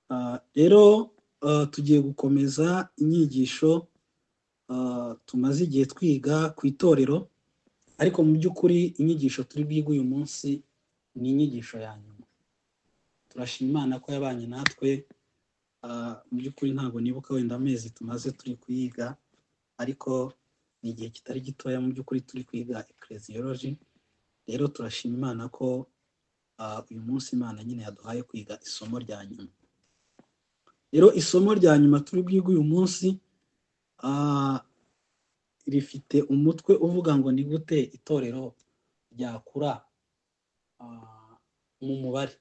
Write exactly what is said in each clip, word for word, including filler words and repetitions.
Ah, rero ah, tugiye gukomeza inyigisho ah, tumaze igihe twiga ku itorero, ariko mu by'ukuri inyigisho turi bwige uyu munsi ni inyigisho ya nyuma. Turashima Imana ko yabanye natwe. ah, mu by'ukuri ntabwo nibuka wenda amezi tumaze turi kuyiga, ariko ni igihe kitari gitoya mu by'ukuri turi kwiga ecclesiology. Rero turashima Imana ko ah, uyu munsi Imana nyine yaduhaye kwiga isomo rya nyuma. Rero isomo rya nyuma turi bwige uyu munsi ah, rifite umutwe uvuga ngo ni gute itorero ryakura ah, mu mubare.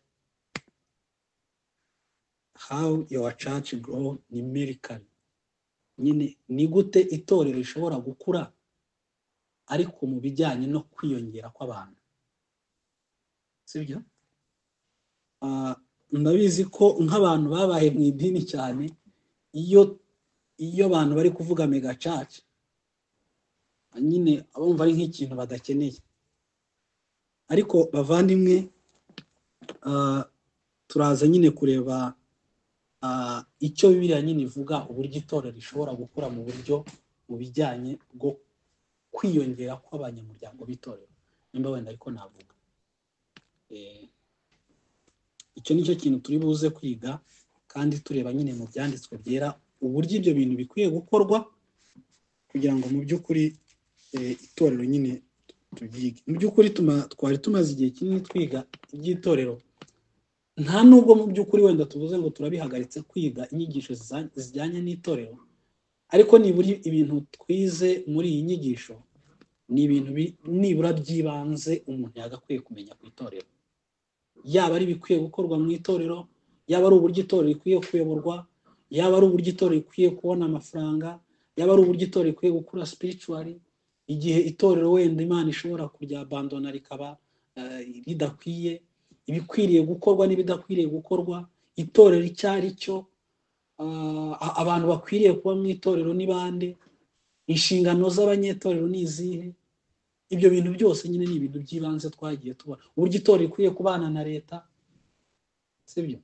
How your church grow numerically. Nyine ni gute itorero rishobora gukura ariko mu bijyanye no kwiyongera kw'abantu. Sibyo? Ah, ndabizi ko nk'abantu babaye mu idini cyane, iyo iyo abantu bari kuvuga mega church nyine abumva ari nk'ikintu badakeneye. Ariko bavandimwe, ah, turaza nyine kureba ah, icyo Bibiliya nyine ivuga uburyo itorero rishobora gukura mu buryo mu bijyanye bwo kwiyongera kw'abanyamuryango b'itorero. Nimba wenda ariko navuga eh, icyo nicyo kintu turi buze kwiga, kandi tureba nyine mu byanditswe byera uburyo ibyo bintu bikwiye gukorwa kugira ngo mu by'ukuri eh, itorero nyine tubyige. Mu by'ukuri twari tumaze igihe kinini twiga iby'itorero, nta nubwo mu by'ukuri wenda tuvuze ngo turabihagaritse kwiga inyigisho zijyanye n'itorero, ariko nibura ibintu twize muri iyi nyigisho ni ibintu nibura by'ibanze umuntu yagakwiye kumenya ku itorero, yaba ari bikwiye gukorwa mu itorero, yaba ari uburyo itorero rikwiye kuyoborwa, yaba ari uburyo itorero rikwiye kubona amafaranga, yaba ari uburyo itorero rikwiye gukura spiritually, igihe itorero wenda Imana ishobora kurya abandona rikaba uh, ridakwiye, ibikwiriye gukorwa n'ibidakwiriye gukorwa, itorero icyari cyo, uh, abantu bakwiriye kuba mu itorero ni bande, inshingano z'abanyetorero ni izihe. Ibyo bintu byose nyine ni ibintu by'ibanze twagiye tubona. Uburyo itorero rikwiye kubana na leta, sibyo?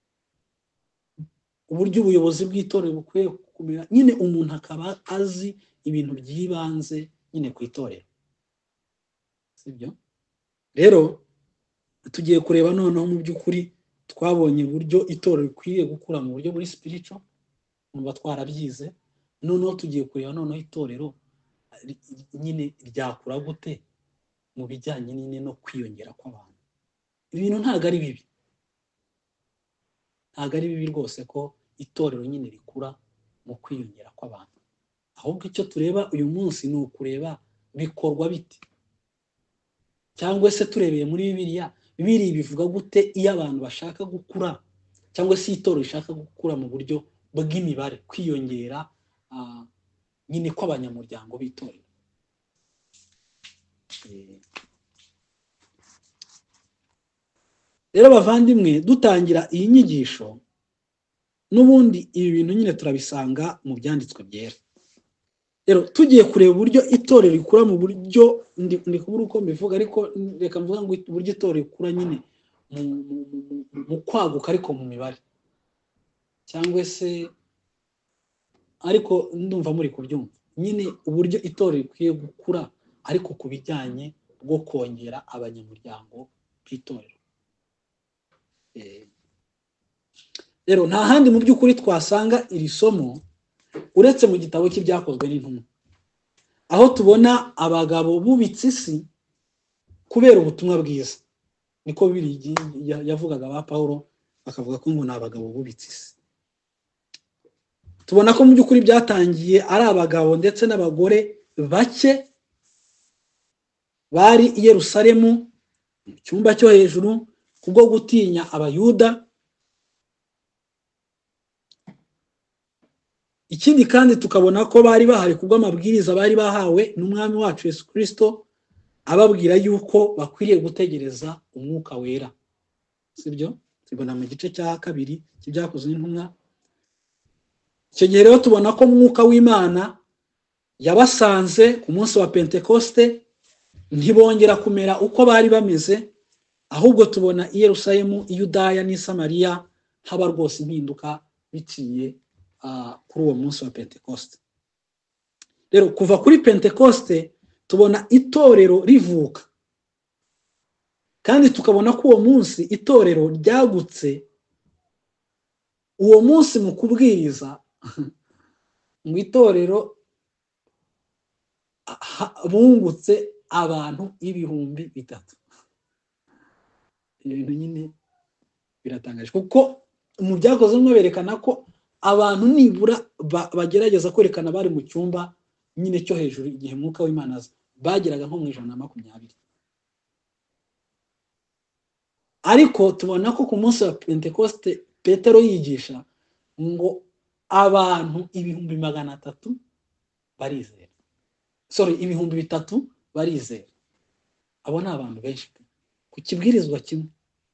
Uburyo ubuyobozi bw'itorero bukwiye kumera, nyine umuntu akaba azi ibintu by'ibanze nyine ku itorero, sibyo? Rero tugiye kureba noneho mu by'ukuri twabonye uburyo itorero rikwiye gukura mu buryo buri spiritual, numva twarabyize. Noneho tugiye kureba noneho itorero nyine ryakura gute mu bijyanye nyine no kwiyongera kw'abantu. Ibintu ntabwo ari bibi, ntabwo ari bibi rwose ko itorero nyine rikura mu kwiyongera kw'abantu, ahubwo icyo tureba uyu munsi ni ukureba bikorwa bite, cyangwa se turebeye muri Bibiliya, Bibiliya bivuga gute iyo abantu bashaka gukura, cyangwa se itorero rishaka gukura mu buryo bw'imibare, kwiyongera uh, nyine kw'abanyamuryango b'itorero. Rero bavandimwe, dutangira iyi nyigisho, n'ubundi ibi bintu nyine turabisanga mu byanditswe byera. Rero tugiye kureba uburyo itorero rikura mu buryo ndi kubura uko mbivuga, ariko reka mvuga ngo uburyo itorero rikura nyine mu kwaguka ariko mu mibare, cyangwa se ariko ndumva muri kubyumva nyine uburyo itorero rikwiye gukura ariko ku bijyanye bwo kongera abanyamuryango b'itorero. Rero nta handi mu by'ukuri twasanga iri somo uretse mu gitabo cy'ibyakozwe n'intumwa, aho tubona abagabo bubitse isi kubera ubutumwa bwiza. Niko biri yavugaga ba Paulo, bakavuga ko ngo ni abagabo bubitse isi. Tubona ko mu by'ukuri byatangiye ari abagabo ndetse n'abagore bake bari i Yerusalemu mu cyumba cyo hejuru kubwo gutinya abayuda. Ikindi kandi tukabona ko bari bahari kubwo amabwiriza bari bahawe n'umwami wacu Yesu Kristo, ababwira yuko bakwiriye gutegereza umwuka wera, sibyo? Tubona mu gice cya kabiri cy'ibyakozwe n'intumwa. Icyo gihe rero tubona ko umwuka w'Imana yabasanze ku munsi wa Pentekoste, ntibongera kumera uko bari bameze, ahubwo tubona i Yerusalemu, i Yudaya n'i Samariya haba rwose impinduka biciye uh, kuri uwo munsi wa Pentecoste. Rero kuva kuri Pentecoste tubona itorero rivuka, kandi tukabona ko uwo munsi itorero ryagutse. Uwo munsi mu kubwiriza mu itorero bungutse abantu ibihumbi bitatu. Ibintu nyine biratangaje, kuko mu byakozwe no berekana ko abantu nibura bagerageza kwerekana bari mu cyumba nyine cyo hejuru igihe mwuka w'Imana aza, bageraga nko mu ijana na makumyabiri. Ariko tubona ko ku munsi wa Pentecoste Petero yigisha ngo abantu ibihumbi magana atatu barizera, sorry ibihumbi bitatu barizera. Abo ni abantu benshi ku kibwirizwa kimwe,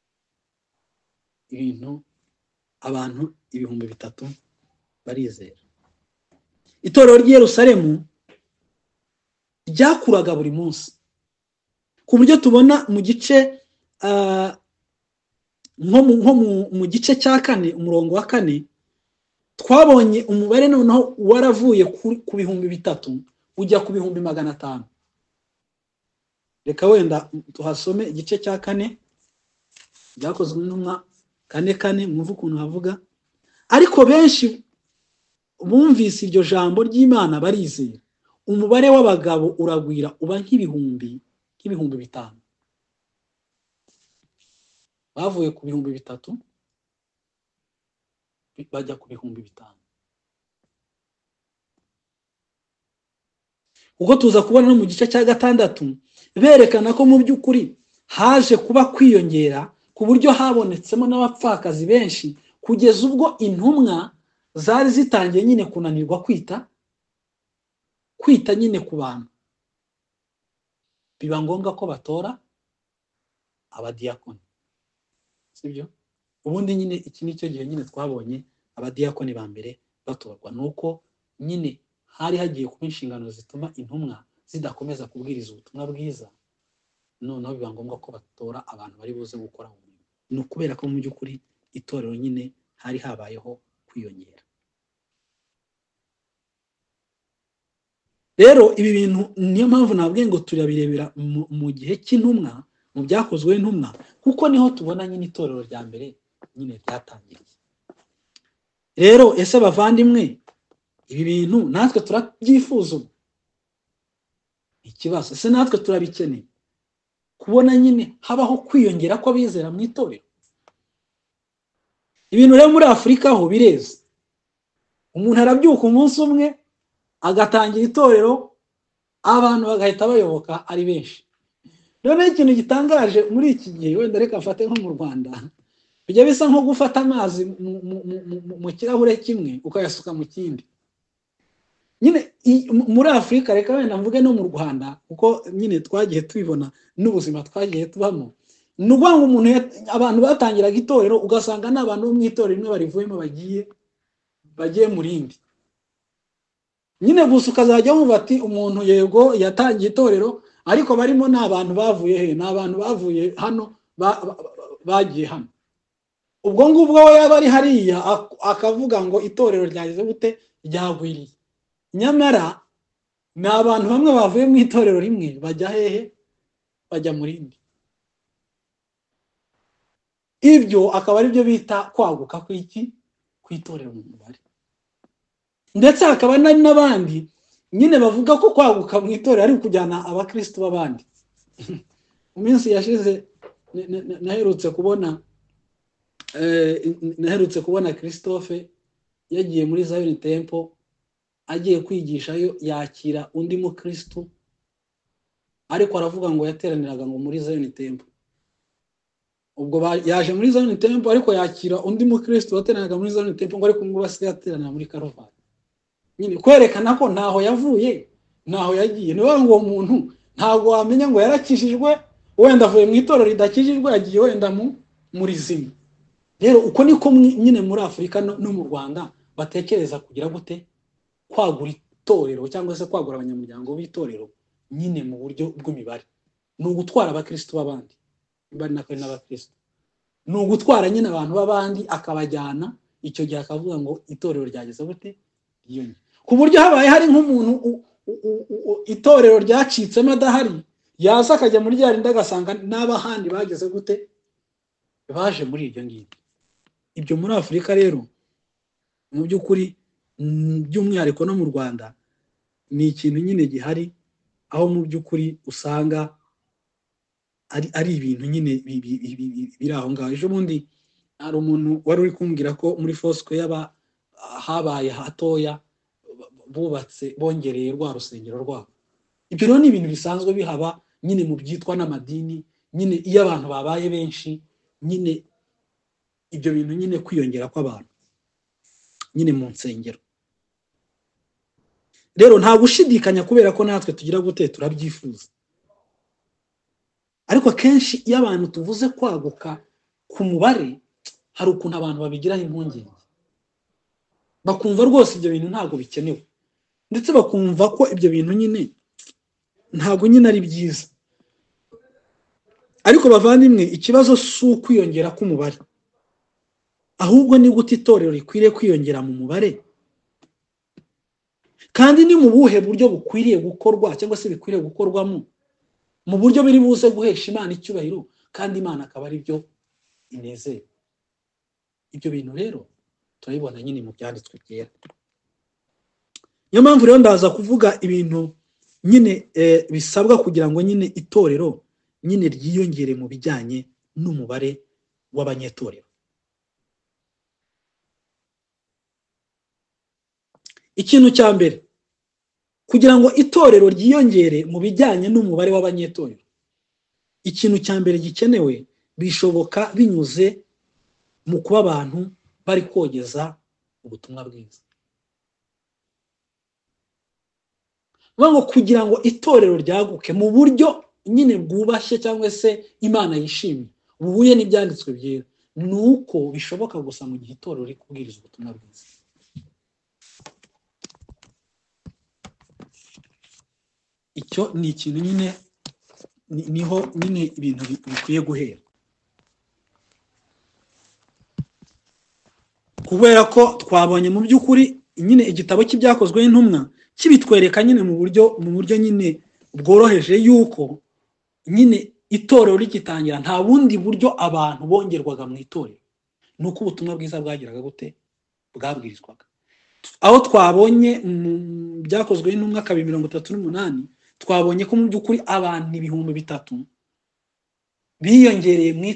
ibintu abantu ibihumbi bitatu barizera. Itorero ry'i Yerusalemu ryakuraga buri munsi, ku buryo tubona mu gice uh, nko mu gice cya kane umurongo wa kane twabonye umubare noneho waravuye ku bihumbi bitatu ujya ku bihumbi magana atanu. Reka wenda tuhasome igice cya kane byakozwe n'intumwa kane kane, mwumva ukuntu havuga. Ariko benshi bumvise iryo jambo ry'Imana barizera, umubare w'abagabo uragwira uba nk'ibihumbi nk'ibihumbi bitanu. Bavuye ku bihumbi bitatu bajya ku bihumbi bitanu. Ubwo tuza kubona no mu gice cya gatandatu berekana ko mu by'ukuri haje kuba kwiyongera, ku buryo habonetsemo n'abapfakazi benshi, kugeza ubwo intumwa zari zitangiye nyine kunanirwa kwita kwita nyine ku bantu. Biba ngombwa ko batora abadiyakoni, sibyo? Ubundi nyine iki nicyo gihe nyine twabonye abadiyakoni ba mbere batorwa, nuko nyine hari hagiye kuba inshingano zituma intumwa zidakomeza kubwiriza ubutumwa bwiza. Noneho biba ngombwa ko batora abantu bari buze gukora umurimo. Ni ukubera ko mu by'ukuri itorero nyine hari habayeho kwiyongera. Rero ibi bintu niyo mpamvu nabwiye ngo turabirebera mu gihe cy'intumwa, mu byakozwe n'intumwa, kuko niho tubona nyine itorero rya mbere nyine ryatangiriye. Rero ese bavandimwe, ibi bintu natwe turabyifuza ubu? Ikibazo, ese natwe turabikeneye kubona nyine habaho kwiyongera ko bizera mu itorero? Ibintu rero muri Afurika ho bireze. Umuntu arabyuka umunsi umwe agatangira itorero, abantu bagahita bayoboka ari benshi. None ikintu gitangaje muri iki gihe, wenda reka mfate nko mu Rwanda, bijya bisa nko gufata amazi mu kirahure kimwe ukayasuka mu kindi. Nyine muri Afurika, reka wenda mvuge no mu Rwanda, kuko nyine twagiye tubibona n'ubuzima twagiye tubamo. Nuvuga ngo umuntu abantu batangiraga itorero ugasanga n'abantu bo mu itorero rimwe barivuyemo bagiye bagiye mu rindi. Nyine gusa ukazajya wumva ati umuntu yego yatangiye itorero, ariko barimo n'abantu bavuye he, n'abantu bavuye hano bagiye hano. Ubwo ngubwo we yaba ari hariya akavuga ngo itorero ryagize gute, ryagwiriye. Nyamara ni abantu bamwe bavuye mu itorero rimwe bajya hehe, bajya mu rindi. Ibyo akaba ari byo bita kwaguka kw'iki, kw'itorero mu mubare. Ndetse hakaba n'abandi nyine bavuga ko kwaguka mu itorero ari kujyana abakristo b'abandi. Mu minsi yashize naherutse kubona eh naherutse kubona Christophe yagiye muri Zion Temple, agiye kwigishayo yakira undi mu Kristo, ariko aravuga ngo yateraniraga ngo muri Zion Temple. Ubwo yaje muri Zion Temple ariko yakira undi mu Kristo wateraniraga muri Zion Temple, ngo ariko ngo basigaye ateranira muri Karuvali. Nyine kwerekana ko ntaho yavuye ntaho yagiye. Niba ngo umuntu ntago wamenya ngo yarakijijwe, wenda avuye mu itorero ridakijijwe yagiye wenda mu muri zimwe. Rero uko niko nyine muri Afurika no mu Rwanda batekereza kugira gute, kwagura itorero cyangwa se kwagura abanyamuryango b'itorero nyine mu buryo bw'imibare. Ni ugutwara abakristo b'abandi bari nakari n'abakristo. ni ugutwara nyine abantu b'abandi akabajyana, icyo gihe akavuga ngo itorero ryageze gute ryiyongera, ku buryo habaye hari nk'umuntu itorero ryacitsemo adahari, yaza akajya muri rya rindi agasanga n'abahandi bageze gute baje muri iryo ngiryo. Ibyo muri Afurika rero mu by'ukuri by'umwihariko no mu Rwanda ni ikintu nyine gihari, aho mu by'ukuri usanga ari ari ibintu nyine biri aho ngaho. Ejo bundi hari umuntu wari uri kumbwira ko muri Fosco yaba habaye hatoya bubatse bongereye rwa rusengero rwabo. Ibyo rero ni ibintu bisanzwe bihaba nyine mu byitwa n'amadini, nyine iyo abantu babaye benshi, nyine ibyo bintu nyine kwiyongera kw'abantu nyine mu nsengero. Rero nta gushidikanya kubera ko natwe tugira gute turabyifuza, ariko akenshi iyo abantu tuvuze kwaguka ku mubare hari ukuntu abantu babigiraho impungenge, bakumva rwose ibyo bintu ntabwo bikenewe, ndetse bakumva ko ibyo bintu nyine ntabwo nyine ari byiza. Ariko bavandimwe, ikibazo si ukwiyongera k'umubare, ahubwo ni gute itorero rikwiriye kwiyongera mu mubare, kandi ni mu buhe buryo bukwiriye gukorwa cyangwa se bikwiriye gukorwamo mu buryo biri buze guhesha Imana icyubahiro kandi Imana akaba ari byo inezera. Ibyo bintu rero turabibona nyine mu byanditswe byera. Niyo mpamvu rero ndaza kuvuga ibintu nyine e, bisabwa kugira ngo nyine itorero nyine ryiyongere mu bijyanye n'umubare w'abanyetorero. Ikintu cya mbere, kugira ngo itorero ryiyongere mu bijyanye n'umubare w'abanyetorero, ikintu cya mbere gikenewe bishoboka binyuze mu kuba abantu bari kogeza ubutumwa bwiza. Ngo kugira ngo itorero ryaguke mu buryo nyine bwubashye cyangwa se Imana yishimye buhuye n'ibyanditswe byera, nuko bishoboka gusa mu gihe itorero riri kubwiriza ubutumwa bwiza. Icyo ni ikintu nyine niho nyine ibintu bikwiye guhera, kubera ko twabonye mu by'ukuri nyine igitabo cy'ibyakozwe n'intumwa kibitwereka nyine mu buryo mu buryo nyine bworoheje yuko nyine itorero rigitangira nta bundi buryo abantu bongerwaga mu itorero, nuko ubutumwa bwiza bwagiraga gute bwabwirizwaga. Aho twabonye byakozwe n'intumwa kabiri mirongo itatu n'umunani, twabonye ko mu by'ukuri abantu ibihumbi bitatu biyongereye mu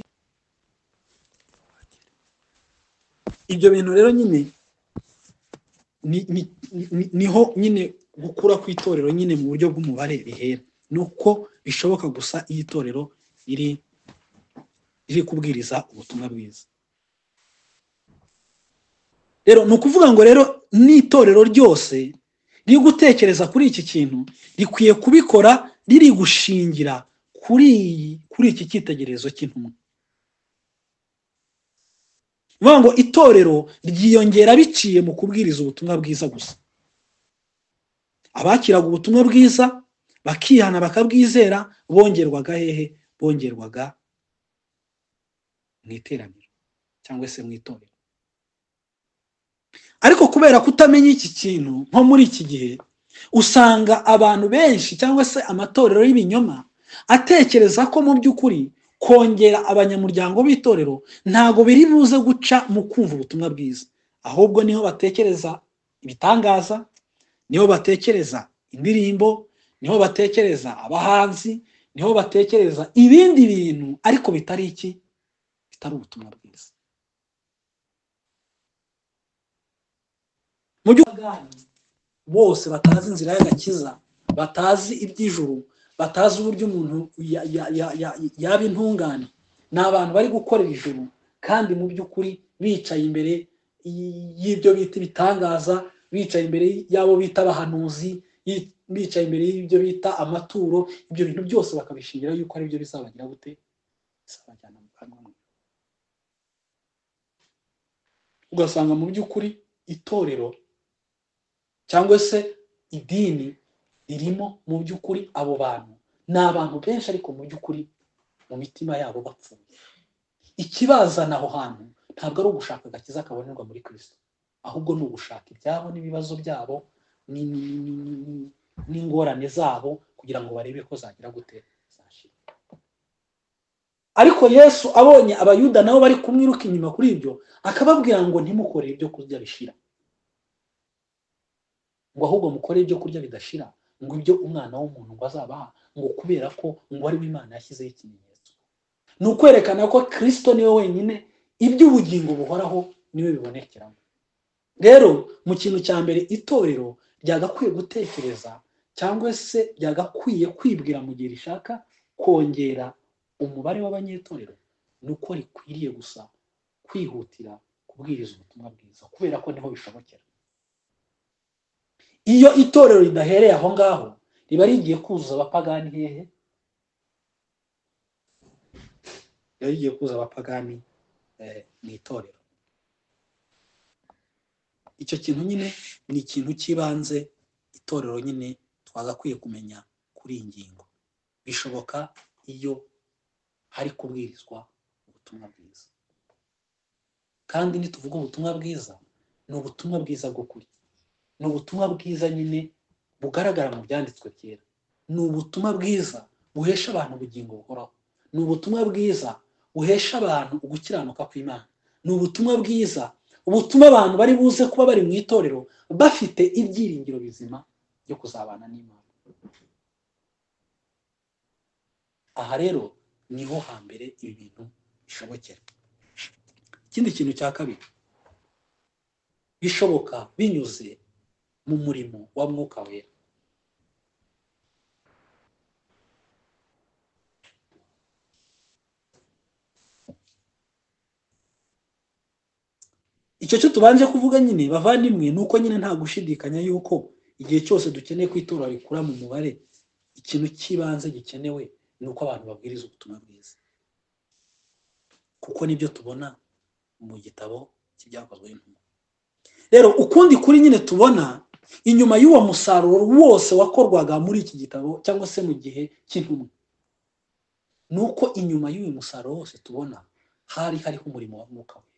ibyo bintu. Rero nyine niho nyine gukura ku itorero nyine mu buryo bw'umubare bihera, nuko bishoboka gusa iyo itorero iri iri kubwiriza ubutumwa bwiza. Rero ni ukuvuga ngo rero n'itorero ryose riri gutekereza kuri iki kintu rikwiye kubikora riri gushingira kuri kuri iki cyitegererezo cy'intumwa. Vuga ngo itorero ryiyongera biciye mu kubwiriza ubutumwa bwiza gusa. Abakiraga ubutumwa bwiza bakihana bakabwizera bongerwaga hehe? Bongerwaga mu iteraniro cyangwa se mu itorero. Ariko kubera kutamenya iki kintu nko muri iki gihe, usanga abantu benshi cyangwa se amatorero y'ibinyoma atekereza ko mu by'ukuri kongera abanyamuryango b'itorero ntago biri buze guca mu kumva ubutumwa bwiza, ahubwo niho batekereza ibitangaza, niho batekereza indirimbo, niho batekereza abahanzi, niho batekereza ibindi bintu ariko bitari iki, bitari ubutumwa bwiza. Mu by'ukuri bose batazi inzira y'agakiza, batazi iby'ijuru, batazi uburyo umuntu yaba intungane, ni abantu bari gukorera ijuru kandi mu by'ukuri bicaye imbere y'ibyo bita ibitangaza, bicaye imbere y'abo bita abahanuzi, bicaye imbere y'ibyo bita amaturo. Ibyo bintu byose bakabishingira yuko ari byo bizabagira gute, bizabajyana mu kanwa. Ugasanga mu by'ukuri itorero cyangwa se idini ririmo mu by'ukuri abo bantu ni abantu benshi, ariko mu by'ukuri mu mitima yabo bapfuye. ikibazana aho hantu ntabwo ari ugushaka agakiza kabonerwa muri Kristo, ahubwo ni ugushaka ibyabo n'ibibazo byabo n'ingorane zabo kugira ngo barebe ko zagira gute zashira. Ariko Yesu abonye abayuda nabo bari kumwiruka inyuma kuri ibyo, akababwira ngo ntimukore ibyo kurya bishira, ngo ahubwo mukore ibyo kurya bidashira, ngo ibyo umwana w'umuntu ngo azabaha, ngo kubera ko ngo ari we Imana yashyizeho ikimenyetso. Ni ukwerekana ko Kristo niwe wenyine iby'ubugingo buhoraho niwe bibonekeramo. Rero mu kintu cya mbere itorero ryagakwiye gutekereza cyangwa se ryagakwiye kwibwira mu gihe rishaka kongera umubare w'abanyetorero, ni uko rikwiriye gusa kwihutira kubwiriza ubutumwa bwiza, kubera ko niho bishobokera. Iyo itorero ridahereye aho ngaho riba rigiye kuzuza abapagani hehe? Riba rigiye kuzuza abapagani mu itorero. Icyo kintu nyine ni ikintu cy'ibanze itorero nyine twagakwiye kumenya kuri iyi ngingo. Bishoboka iyo hari kubwirizwa ubutumwa bwiza, kandi nituvuga ubutumwa bwiza ni ubutumwa bwiza bw'ukuri, ni ubutumwa bwiza nyine bugaragara mu byanditswe kera, ni ubutumwa bwiza buhesha abantu ubugingo buhoraho, ni ubutumwa bwiza buhesha abantu ugukiranuka kw'Imana, ni ubutumwa bwiza ubutuma abantu bari buze kuba bari mu itorero bafite ibyiringiro bizima byo kuzabana n'Imana. Aha rero niho hambere ibi bintu bishobokera. Ikindi kintu cya kabiri, bishoboka binyuze mu murimo wa Mwuka Wera. Icyo cyo tubanje kuvuga nyine bavandimwe, nuko nyine nta gushidikanya yuko igihe cyose dukeneye kwitorera rikura mu mubare, ikintu cy'ibanze gikenewe ni uko abantu babwiriza ubutumwa bwiza, kuko nibyo tubona mu gitabo cy'ibyakozwe n'intumwa. Rero ukundi kuri nyine tubona inyuma y'uwo musaruro wose wakorwaga muri iki gitabo cyangwa se mu gihe cy'intumwa, nuko inyuma y'uyu musaruro wose tubona hari hariho umurimo wa Mwuka Wera.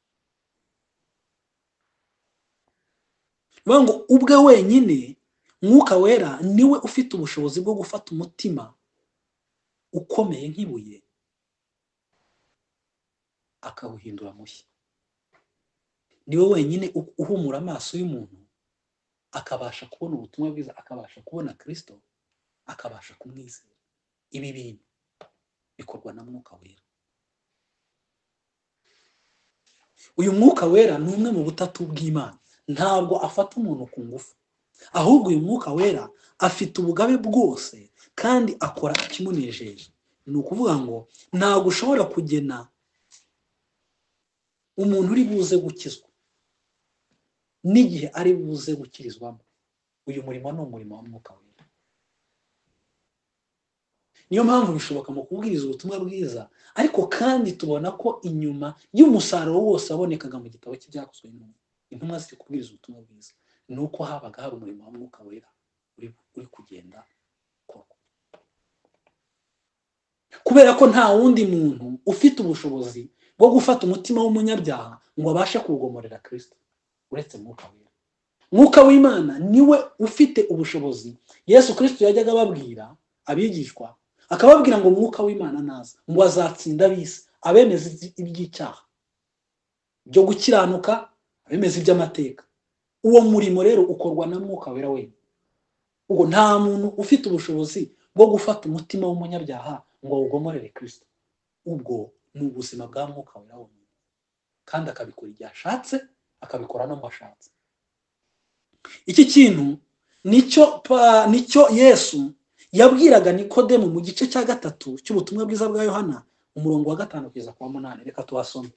Ngo ubwe wenyine Mwuka Wera niwe ufite ubushobozi bwo gufata umutima ukomeye nk'ibuye akawuhindura mushya. Niwe wenyine uhumura amaso y'umuntu akabasha kubona ubutumwa bwiza, akabasha kubona Kristo, akabasha kumwizera. Ibi bintu bikorwa na Mwuka Wera. Uyu Mwuka Wera ni umwe mu butatu bw'Imana, ntabwo afata umuntu ku ngufu, ahubwo uyu Mwuka Wera afite ubugabe bwose kandi akora ikimunejeje. Ni ukuvuga ngo ntabwo ushobora kugena umuntu uri buze gukizwa n'igihe ari buze gukirizwamo. Uyu murimo ni umurimo wa Mwuka Wera. Niyo mpamvu bishoboka mu kubwiriza ubutumwa bwiza, ariko kandi tubona ko inyuma y'umusaruro wose wabonekaga mu gitabo cy'ibyakozwe n'intumwa, intumwa ziri kubwiriza ubutumwa bwiza, ni uko habaga hari umurimo wa Mwuka Wera uri, uri kugenda korwa. Kubera ko nta wundi muntu ufite ubushobozi bwo gufata umutima w'umunyabyaha ngo abashe kuwugomorera Kristo uretse Mwuka Wera. Mwuka w'Imana niwe ufite ubushobozi. Yesu Kristo yajyaga ababwira abigishwa, akababwira ngo Mwuka w'Imana naza ngo azatsinda ab'isi, abemeza iby'icyaha, byo gukiranuka, abemeza iby'amateka. Uwo murimo rero ukorwa na Mwuka Wera wenyine. Ubwo nta muntu ufite ubushobozi bwo gufata umutima w'umunyabyaha ngo awugomorere Kristo. Ubwo ni ubuzima bwa Mwuka Wera wenyine, kandi akabikora igihe ashatse, akabikora no mu ashatse. Iki kintu nicyo nicyo Yesu yabwiraga Nikodemu mu gice cya gatatu cy'ubutumwa bwiza bwa Yohana, umurongo wa gatanu kugeza kwa munani. Reka tuhasome.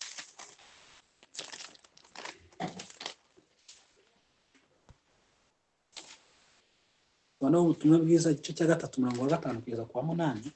Bano ubutumwa bwiza igice cya gatatu umurongo wa gatanu kugeza kwa munani.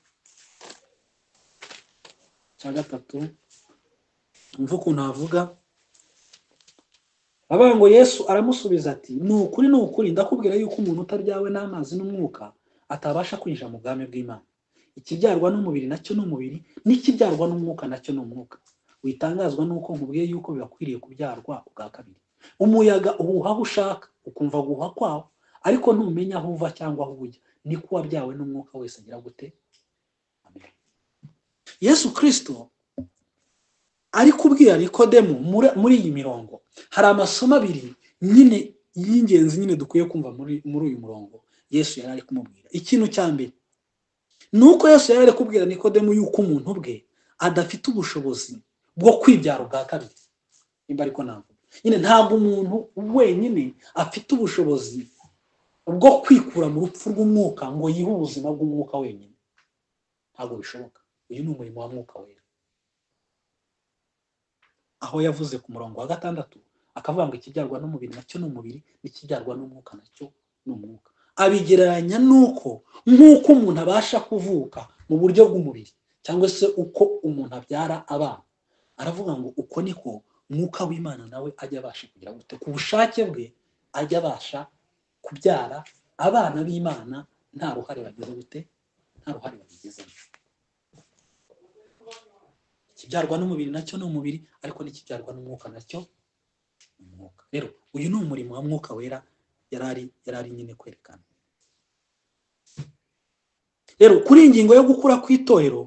Cya gatatu umva ukuntu havuga. Abavuga ngo Yesu aramusubiza ati, ni ukuri ni ukuri ndakubwira yuko umuntu utaryawe n'amazi n'umwuka atabasha kwinjira mu bwami bw'Imana. ikibyarwa n'umubiri nacyo ni umubiri, n'ikibyarwa n'umwuka nacyo ni umwuka. Witangazwa nuko nkubwiye yuko bibakwiriye kubyarwa ubwa kabiri. Umuyaga uhuha aho ushaka, ukumva guhuha kwawo, ariko ntumenya aho uva cyangwa aho ujya. Niko uwabyawe n'umwuka wese agira gute? Amen. Yesu Kristo ari kubwira Nikodemu muri iyi mirongo, hari amasomo abiri nyine y'ingenzi nyine dukwiye kumva muri muri uyu murongo Yesu yari ari kumubwira. Ikintu cya mbere nuko Yesu yari ari kubwira Nikodemu yuko umuntu bwe adafite ubushobozi bwo kwibyara ubwa kabiri. Nimba ariko navuga nyine ntabwo umuntu wenyine afite ubushobozi bwo kwikura mu rupfu rw'umwuka ngo yihe ubuzima bw'umwuka wenyine. Ntabwo bishoboka. Uyu ni umurimo wa mwuka wera. Aho yavuze ku murongo wa gatandatu akavuga ngo ikibyarwa n'umubiri nacyo ni umubiri, n'ikibyarwa n'umwuka nacyo ni umwuka. Abigereranya nuko nk'uko umuntu abasha kuvuka mu buryo bw'umubiri cyangwa se uko umuntu abyara abana, aravuga ngo uko niko mwuka w'Imana nawe ajya abasha kugira gute, ku bushake bwe ajya abasha kubyara abana b'Imana nta ruhare bagize gute, nta ruhare babigizemo. Ikibyarwa n'umubiri nacyo ni umubiri, ariko n'ikibyarwa n'umwuka nacyo ni umwuka. Rero uyu ni umurimo wa mwuka wera yarari yarari nyine kwerekana. Rero kuri ingingo yo gukura kw'Itorero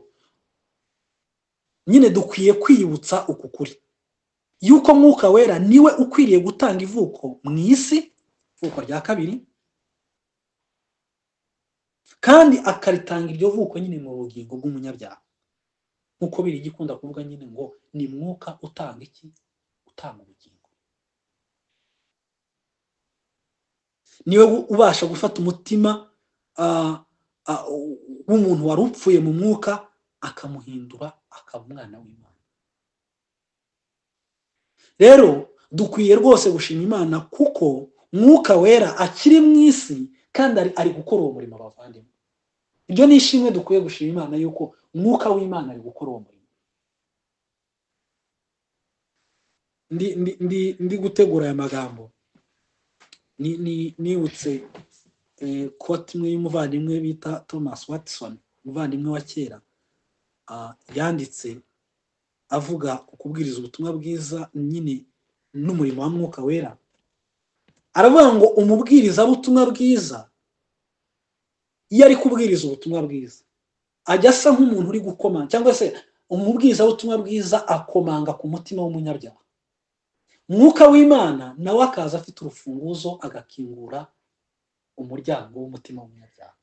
nyine dukwiye kwiyibutsa uku kuri yuko mwuka wera niwe ukwiriye gutanga ivuko mu isi, ivuko rya kabiri, kandi akaritanga iryo vuko nyine mu bugingo bw'umunyabyaha. Nkuko biri gikunda kuvuga nyine ngo ni mwuka utanga iki? Utanga ubugingo. Niwe ubasha gufata umutima uh, uh, w'umuntu wari upfuye mu mwuka akamuhindura akaba umwana w'Imana. Rero dukwiye rwose gushima Imana kuko mwuka wera akiri mu isi kandi ari, ari gukora uwo murimo bavandimwe. Ibyo ni ishimwe dukwiye gushima Imana yuko mwuka w'Imana ari gukora uwo murimo. Ndi ndi ndi, ndi gutegura aya magambo ni ni nibutse eh, quote imwe y'umuvandimwe bita Thomas Watson, umuvandimwe wa kera uh, yanditse avuga ukubwiriza ubutumwa bwiza nyine n'umurimo wa mwuka wera. Aravuga ngo umubwiriza ubutumwa bwiza iyo ari kubwiriza ubutumwa bwiza ajya asa nk'umuntu uri gukoma, cyangwa se umubwiriza ubutumwa bwiza akomanga ku mutima w'umunyabyaha. Mwuka w'Imana nawe akaza afite urufunguzo agakingura umuryango w'umutima w'umunyabyaha.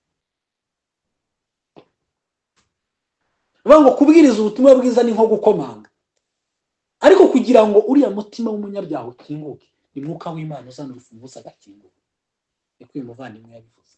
Aravuga ngo kubwiriza ubutumwa bwiza ni nko gukomanga, ariko kugira ngo uriya mutima w'umunyabyaha ukinguke ni mwuka w'Imana uzana urufunguzo agakingura. Niko uyu muvandimwe yabivuze.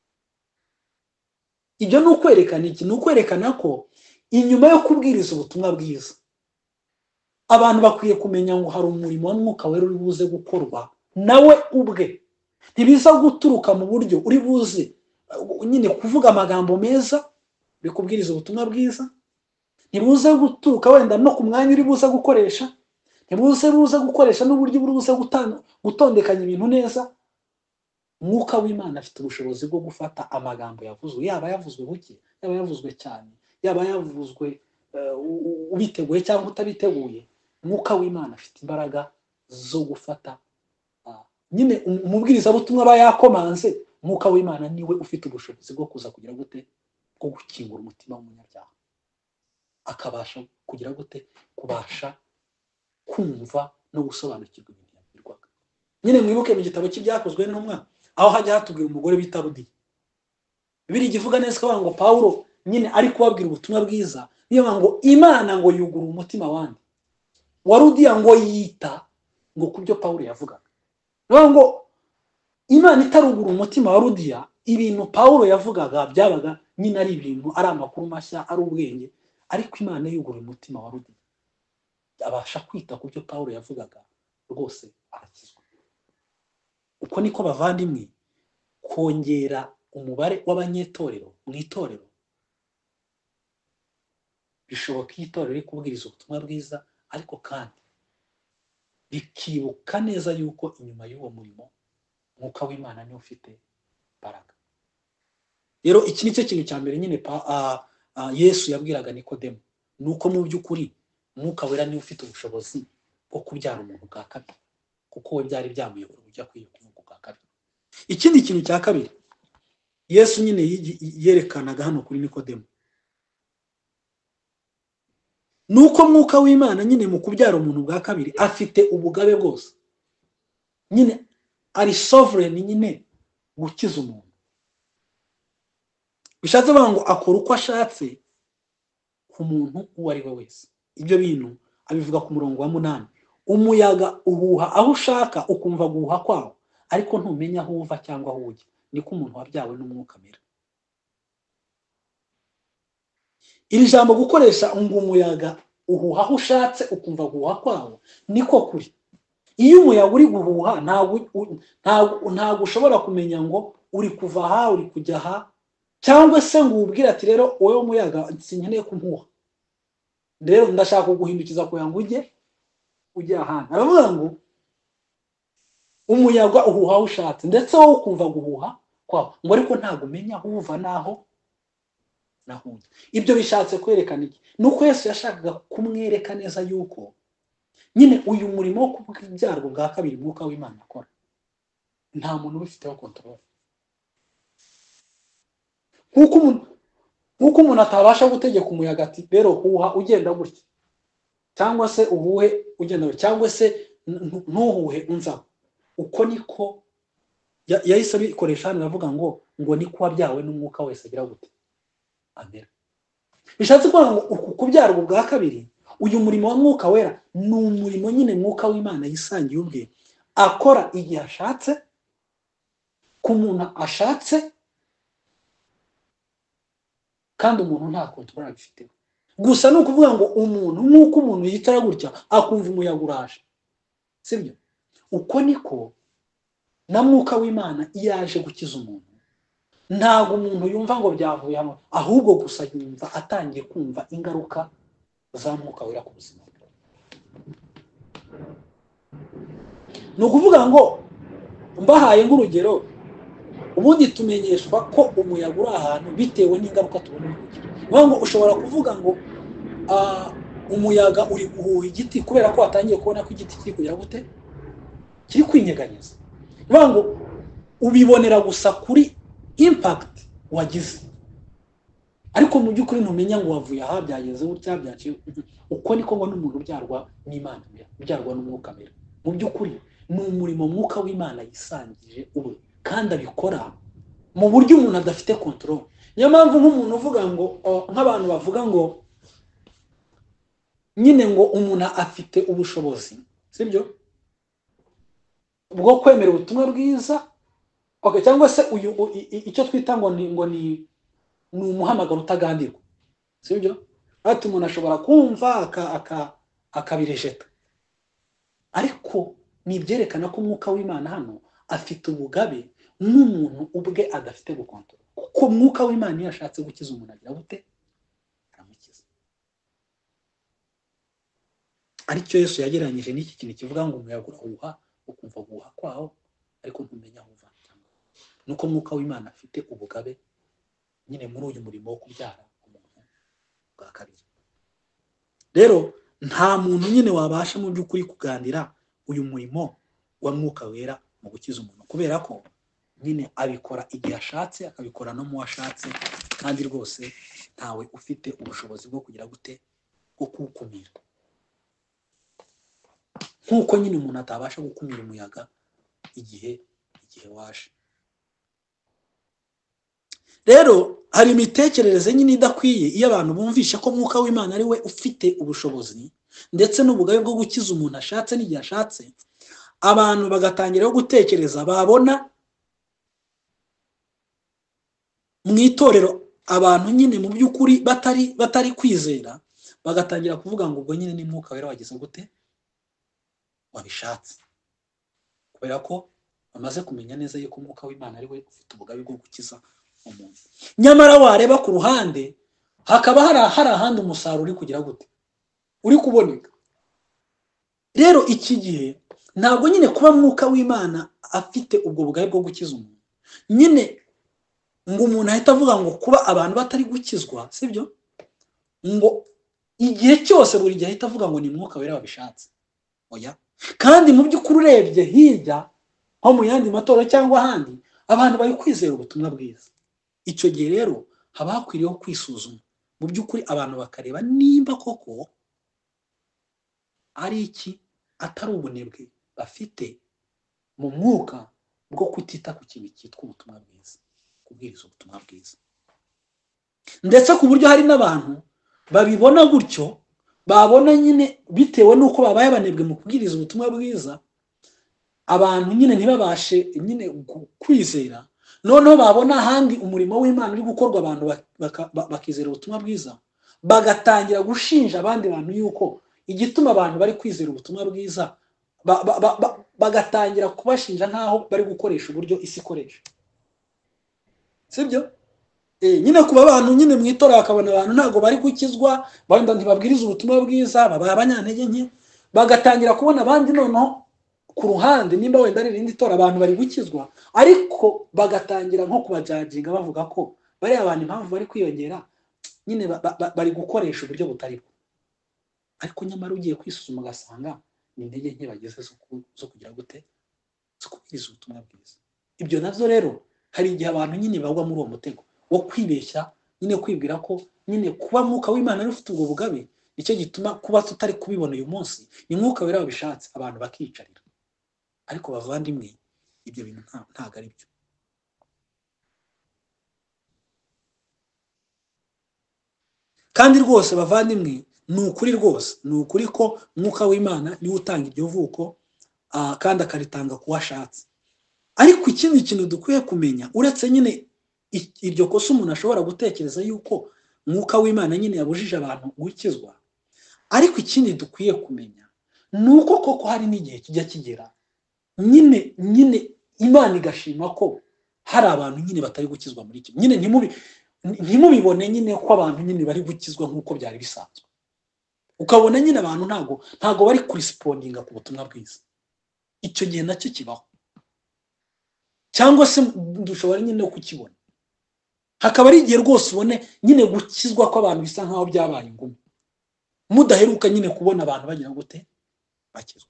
Ibyo ni ukwerekana iki? Ni ukwerekana ko inyuma yo kubwiriza ubutumwa bwiza abantu bakwiye kumenya ngo hari umurimo wa mwuka wera uri buze gukorwa nawe ubwe. Ntibiza guturuka mu buryo uri buze nyine kuvuga amagambo meza uri kubwiriza ubutumwa bwiza, ntibuze guturuka wenda no ku mwanya uri buze gukoresha, ntibuze buze gukoresha n'uburyo uri buze gutondekanya ibintu neza. Mwuka w'Imana afite ubushobozi bwo gufata amagambo yavuzwe, yaba yavuzwe buke, yaba yavuzwe cyane, yaba yavuzwe uh, ubiteguye cyangwa utabiteguye. Mwuka w'Imana afite imbaraga zo gufata uh, nyine umubwiriza butumwa aba yakomanze. Mwuka w'Imana niwe ufite ubushobozi bwo kuza kugira gute, bwo gukingura umutima w'umunyabyaha akabasha kugira gute, kubasha kumva no gusobanukirwa ibintu yabwirwaga. Nyine mwibuke mu gitabo cy'ibyakozwe n'intumwa aho hajya hatubwira umugore bita Rudiya. Bibiri givuga neza ko ngo Paulo nyine ari kubabwira ubutumwa bwiza, niyo ngo Imana ngo yugura umutima wandi wa Rudiya ngo yita ngo kubyo Paulo yavugaga. Niyo ngo Imana itarugura umutima wa Rudiya, ibintu Paulo yavugaga byabaga nyine ari ibintu, ari amakuru mashya, ari ubwenge, ariko Imana yugura umutima wa Rudiya abasha kwita kubyo Paulo yavugaga, rwose arakizwa. Uko niko bavandimwe kongera umubare w'abanyetorero mu itorero bishoboka. Itorero riri kubwiriza ubutumwa bwiza, ariko kandi bikibuka neza yuko inyuma y'uwo murimo mwuka w'Imana niwe ufite imbaraga. Rero iki nicyo kintu cya mbere nyine uh, uh, Yesu yabwiraga Nikodemo nuko mu by'ukuri Mwuka Wera niwe ufite ubushobozi bwo kubyara umuntu bwa kabiri, kuko we byari byamuyobora ujya kwiye kuvuga bwa kabiri. Ikindi kintu cya kabiri Yesu nyine yerekanaga hano kuri Nikodemo nuko Mwuka w'Imana nyine mu kubyara umuntu bwa kabiri afite ubugabe bwose, nyine ari sovereign nyine gukiza umuntu. Bishatse bavuga ngo akora uko ashatse ku muntu uwo ari we wese. Ibyo bintu abivuga ku murongo wa munani. Umuyaga uhuha aho ushaka ukumva guhuha kwawo, ariko ntumenya aho uva cyangwa aho ujya. Niko umuntu wabyawe n'Umwuka Wera. Iri jambo gukoresha ngo umuyaga uhuha aho ushatse ukumva guhuha kwawo niko kuri. Iyo umuyaga uri guhuha ntabwo ntabwo ushobora kumenya ngo uri kuva aha uri kujya aha, cyangwa se ngo ubwire ati rero wowe umuyaga sinkeneye kumpuha, rero ndashaka kuguhindukiza kugira ngo ujye ujya ahantu. Aravuga ngo umuyaga uhuha aho ushatse ndetse wowe ukumva guhuha kwawo, ngo ariko ntabwo umenya aho uva naho naho ujya. Ibyo bishatse kwerekana iki? Nuko Yesu yashakaga kumwereka neza yuko nyine uyu murimo wo kubyarwa bwa kabiri Mwuka w'Imana akora nta muntu ubifiteho control. Nkuko umuntu nkuko umuntu atabasha gutegeka umuyaga ati rero huha ugenda gutya, cyangwa se uhuhe ugenda gutya, cyangwa se ntuhuhe unza, uko niko yahise abikoresha hano avuga ngo ngo niko wabyawe n'Umwuka wese agira gute amera. Bishatse kuvuga ngo kubyarwa bwa kabiri uyu murimo wa Mwuka Wera ni umurimo nyine Mwuka w'Imana yisangiye ubwe akora igihe ashatse ku muntu ashatse, kandi umuntu nta control abifite. Gusa ni ukuvuga ngo umuntu nk'uko umuntu yicara gutya akumva umuyaga uraje, sibyo? Uko niko na Mwuka w'Imana yaje gukiza umuntu. Ntabwo umuntu yumva ngo byavuye hano, ahubwo gusa yumva atangiye kumva ingaruka za Mwuka Wera ku buzima. Ni ukuvuga ngo mbahaye nk'urugero, ubundi tumenyeshwa ko umuyaga uri ahantu bitewe n'ingaruka tubona kugira. Niyo ngo ushobora kuvuga ngo uh, umuyaga uri guhuha igiti kubera ko watangiye kubona ko igiti kiri kugira gute kiri kwinyeganyeza. Niyo ngo ubibonera gusa kuri impact wagize, ariko mu by'ukuri ntumenya ngo wavuye aha byageze gutya byaciye. Uko niko ngo n'umuntu ubyarwa n'Imana, ubyarwa n'Umwuka Wera. Mu by'ukuri ni umurimo Mwuka w'Imana yisangije ubwe, kandi abikora mu buryo umuntu adafite control. Niyo mpamvu nk'umuntu uvuga ngo nk'abantu bavuga ngo nyine ngo umuntu afite ubushobozi, sibyo, bwo kwemera ubutumwa bwiza, okay, cyangwa se uyu icyo twita ngo ni ngo ni ni umuhamagaro utagandirwa, sibyo? Ati umuntu ashobora kumva aka akabirejeta, ariko ni byerekana ko Umwuka w'Imana hano afite ubugabe n'umuntu ubwe adafite gukontrola, kuko Umwuka w'Imana iyo ashatse gukiza umuntu agira gute aramukiza. Aricyo Yesu yagereranyije n'iki kintu kivuga ngo umuyaga uhuha ukumva guhuha kwawo, ariko ntumenya aho uva. Nuko Umwuka w'Imana afite ubugabe nyine muri uyu murimo wo kubyara umuntu bwa kabiri. Rero nta muntu nyine wabasha mu by'ukuri kuganira uyu murimo wa Mwuka Wera mu gukiza umuntu, kubera ko nyine abikora igihe ashatse, akabikora no mu washatse, kandi rwose ntawe ufite ubushobozi bwo kugira gute bwo kukumira. Nkuko nyine umuntu atabasha gukumira umuyaga igihe igihe waje. Rero hari imitekerereze nyine idakwiye iyo abantu bumvisha ko Mwuka w'Imana ari we ufite ubushobozi ndetse n'ubugabe bwo gukiza umuntu ashatse n'igihe ashatse, abantu bagatangira gutekereza, babona mu itorero abantu nyine mu by'ukuri batari batari kwizera, bagatangira kuvuga ngo ubwo nyine ni Mwuka Wera wagize gute wabishatse, kubera ko bamaze kumenya neza yuko Umwuka w'Imana ari we ufite ubugabe bwo gukiza umuntu. Nyamara wareba ku ruhande hakaba hari hari ahandi umusaruro uri kugira gute uri kuboneka. Rero iki gihe ntabwo nyine kuba Mwuka w'Imana afite ubwo bugabe bwo gukiza umuntu nyine ngo umuntu ahita avuga ngo kuba abantu batari gukizwa, sibyo, ngo igihe cyose buri gihe ahita avuga ngo ni mwuka wera wabishatse. Oya, kandi mu by'ukuri urebye hirya nko mu yandi matora cyangwa ahandi abantu bari kwizera ubutumwa bwiza. Icyo gihe rero haba hakwiriyeho kwisuzuma mu by'ukuri abantu bakareba nimba koko ari iki atari ubunebwe bafite mu mwuka bwo kutita ku kintu cyitwa ubutumwa bwiza, kubwiriza ubutumwa bwiza. Ndetse ku buryo hari n'abantu babibona gutyo, babona nyine bitewe n'uko babaye abanebwe mu kubwiriza ubutumwa bwiza, abantu nyine ntibabashe nyine kwizera, noneho babona ahandi umurimo w'Imana uri gukorwa abantu bakizera ubutumwa bwiza, bagatangira gushinja abandi bantu yuko igituma abantu bari kwizera ubutumwa bwiza, bagatangira kubashinja nkaho bari gukoresha uburyo isi ikoresha. Sibyo? Eh, nyine kuba abantu nyine mu itorero akabona abantu ntago bari gukizwa, banda ntibabwiriza ubutumwa bwiza, baba abanyantege nke, bagatangira kubona abandi noneho ku ruhande nimba wenda ari irindi tora abantu bari gukizwa, ariko bagatangira nko kubajajinga bavuga ko bari abantu impamvu bari kwiyongera nyine bari gukoresha uburyo butari bwo. Ariko nyamara ugiye kwisuzuma ugasanga ni intege nke bageze zo kugira gute, zo kubwiriza ubutumwa bwiza. Ibyo navyo rero hari igihe abantu nyine bagwa muri uwo mutego wo kwibeshya, nyine kwibwira ko nyine kuba mwuka w'Imana ari ufite ubwo bugabe nicyo gituma kuba tutari kubibona uyu munsi, ni mwuka wera wabishatse abantu bakicarira. Ariko bavandimwe, ibyo bintu ntago ari byo. Kandi rwose bavandimwe, ni ukuri rwose, ni ukuri ko mwuka w'Imana niwe utanga iryo vuko kandi akaritanga kuwa ashatse. Ariko ikindi kintu dukwiye kumenya, uretse nyine iryo kosa umuntu ashobora gutekereza yuko mwuka w'Imana nyine yabujije abantu gukizwa, ariko ikindi dukwiye kumenya nuko koko hari n'igihe kijya kigera nyine nyine Imana igashima ko hari abantu nyine batari gukizwa muri cyo. Nyine ntimubi ntimubibone nyine ko abantu nyine bari gukizwa nk'uko byari bisanzwe. Ukabona nyine abantu ntago ntago bari kurespondinga ku butumwa bwiza. Icyo gihe nacyo kibaho. Cyangwa se dushobora nyine no kukibona. Hakaba ari igihe rwose ubone nyine gukizwa kw'abantu bisa nkaho byabaye ingumi, mudaheruka nyine kubona abantu bagira gute bakizwa.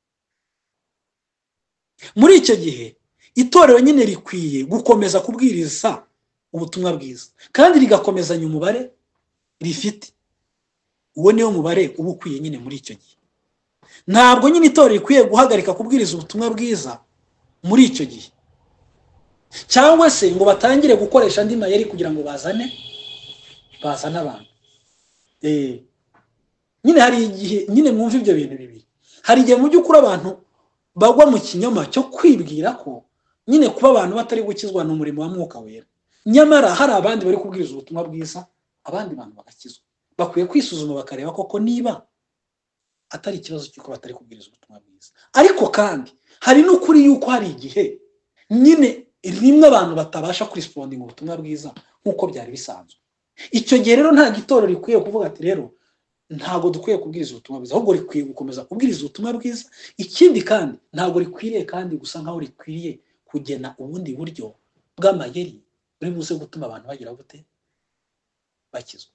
Muri icyo gihe itorero nyine rikwiye gukomeza kubwiriza ubutumwa bwiza, kandi rigakomezanya umubare rifite. Uwo niyo mubare uba ukwiye nyine muri icyo gihe. Ntabwo nyine itorero rikwiye guhagarika kubwiriza ubutumwa bwiza muri icyo gihe, cyangwa se ngo batangire gukoresha andi mayeri kugira ngo bazane bazana abantu. Eh, nyine hari igihe nyine mwumva ibyo bintu bibiri. Hari igihe mu by'ukuri abantu bagwa mu kinyoma cyo kwibwira ko nyine kuba abantu batari gukizwa n'umurimo wa mwuka wera, nyamara hari abandi bari kubwiriza ubutumwa bwiza, abandi bantu bagakizwa. Bakwiye kwisuzuma bakareba koko niba atari ikibazo cy'uko batari kubwiriza ubutumwa bwiza. Ariko kandi hari n'ukuri yuko hari igihe nyine rimwe abantu batabasha kurespondinga ubutumwa bwiza nk'uko byari bisanzwe. Icyo gihe rero nta gitorero rikwiye kuvuga ati rero ntago dukwiye kubwiriza ubutumwa bwiza, ahubwo rikwiye gukomeza kubwiriza ubutumwa bwiza. Ikindi kandi ntago rikwiriye kandi gusa nkaho rikwiriye kugena ubundi buryo bw'amayeri buri buze gutuma abantu bagira gute bakizwa.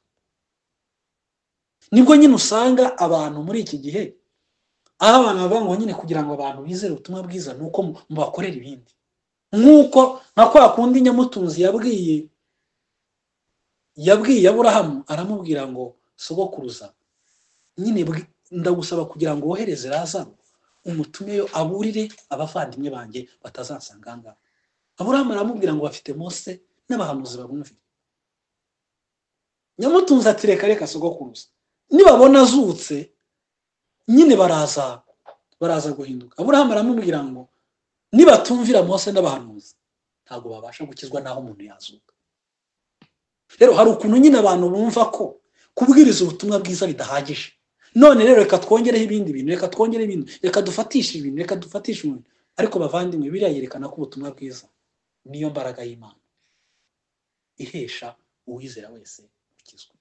Nibwo nyine usanga abantu muri iki gihe aho abantu bavuga ngo nyine kugira ngo abantu bizere ubutumwa bwiza nuko mubakorera ibindi, nk'uko nka kwa kundi Nyamutunzi yabwiye yabwiye Aburahamu, aramubwira ngo sogokuruza nyine ndagusaba kugira ngo wohereze Lazaro umutumeyo aburire abavandimwe banjye batazasanga ngaho. Aburahamu aramubwira ngo bafite Mose n'abahanuzi babumvira. Nyamutunzi ati reka reka sogokuruza, nibabona azutse nyine baraza baraza guhinduka. Aburahamu aramubwira ngo nibatumvira Mose n'abahanuzi ntago babasha gukizwa naho umuntu yazuka. Rero hari ukuntu nyine abantu bumva ko kubwiriza ubutumwa bwiza bidahagije. None rero reka twongereho ibindi bintu, reka twongere ibindi, reka dufatishe ibintu, reka dufatishe ibintu. Ariko bavandimwe, biriya yerekana ko ubutumwa bwiza niyo mbaraga y'Imana ihesha uwizera wese gukizwa.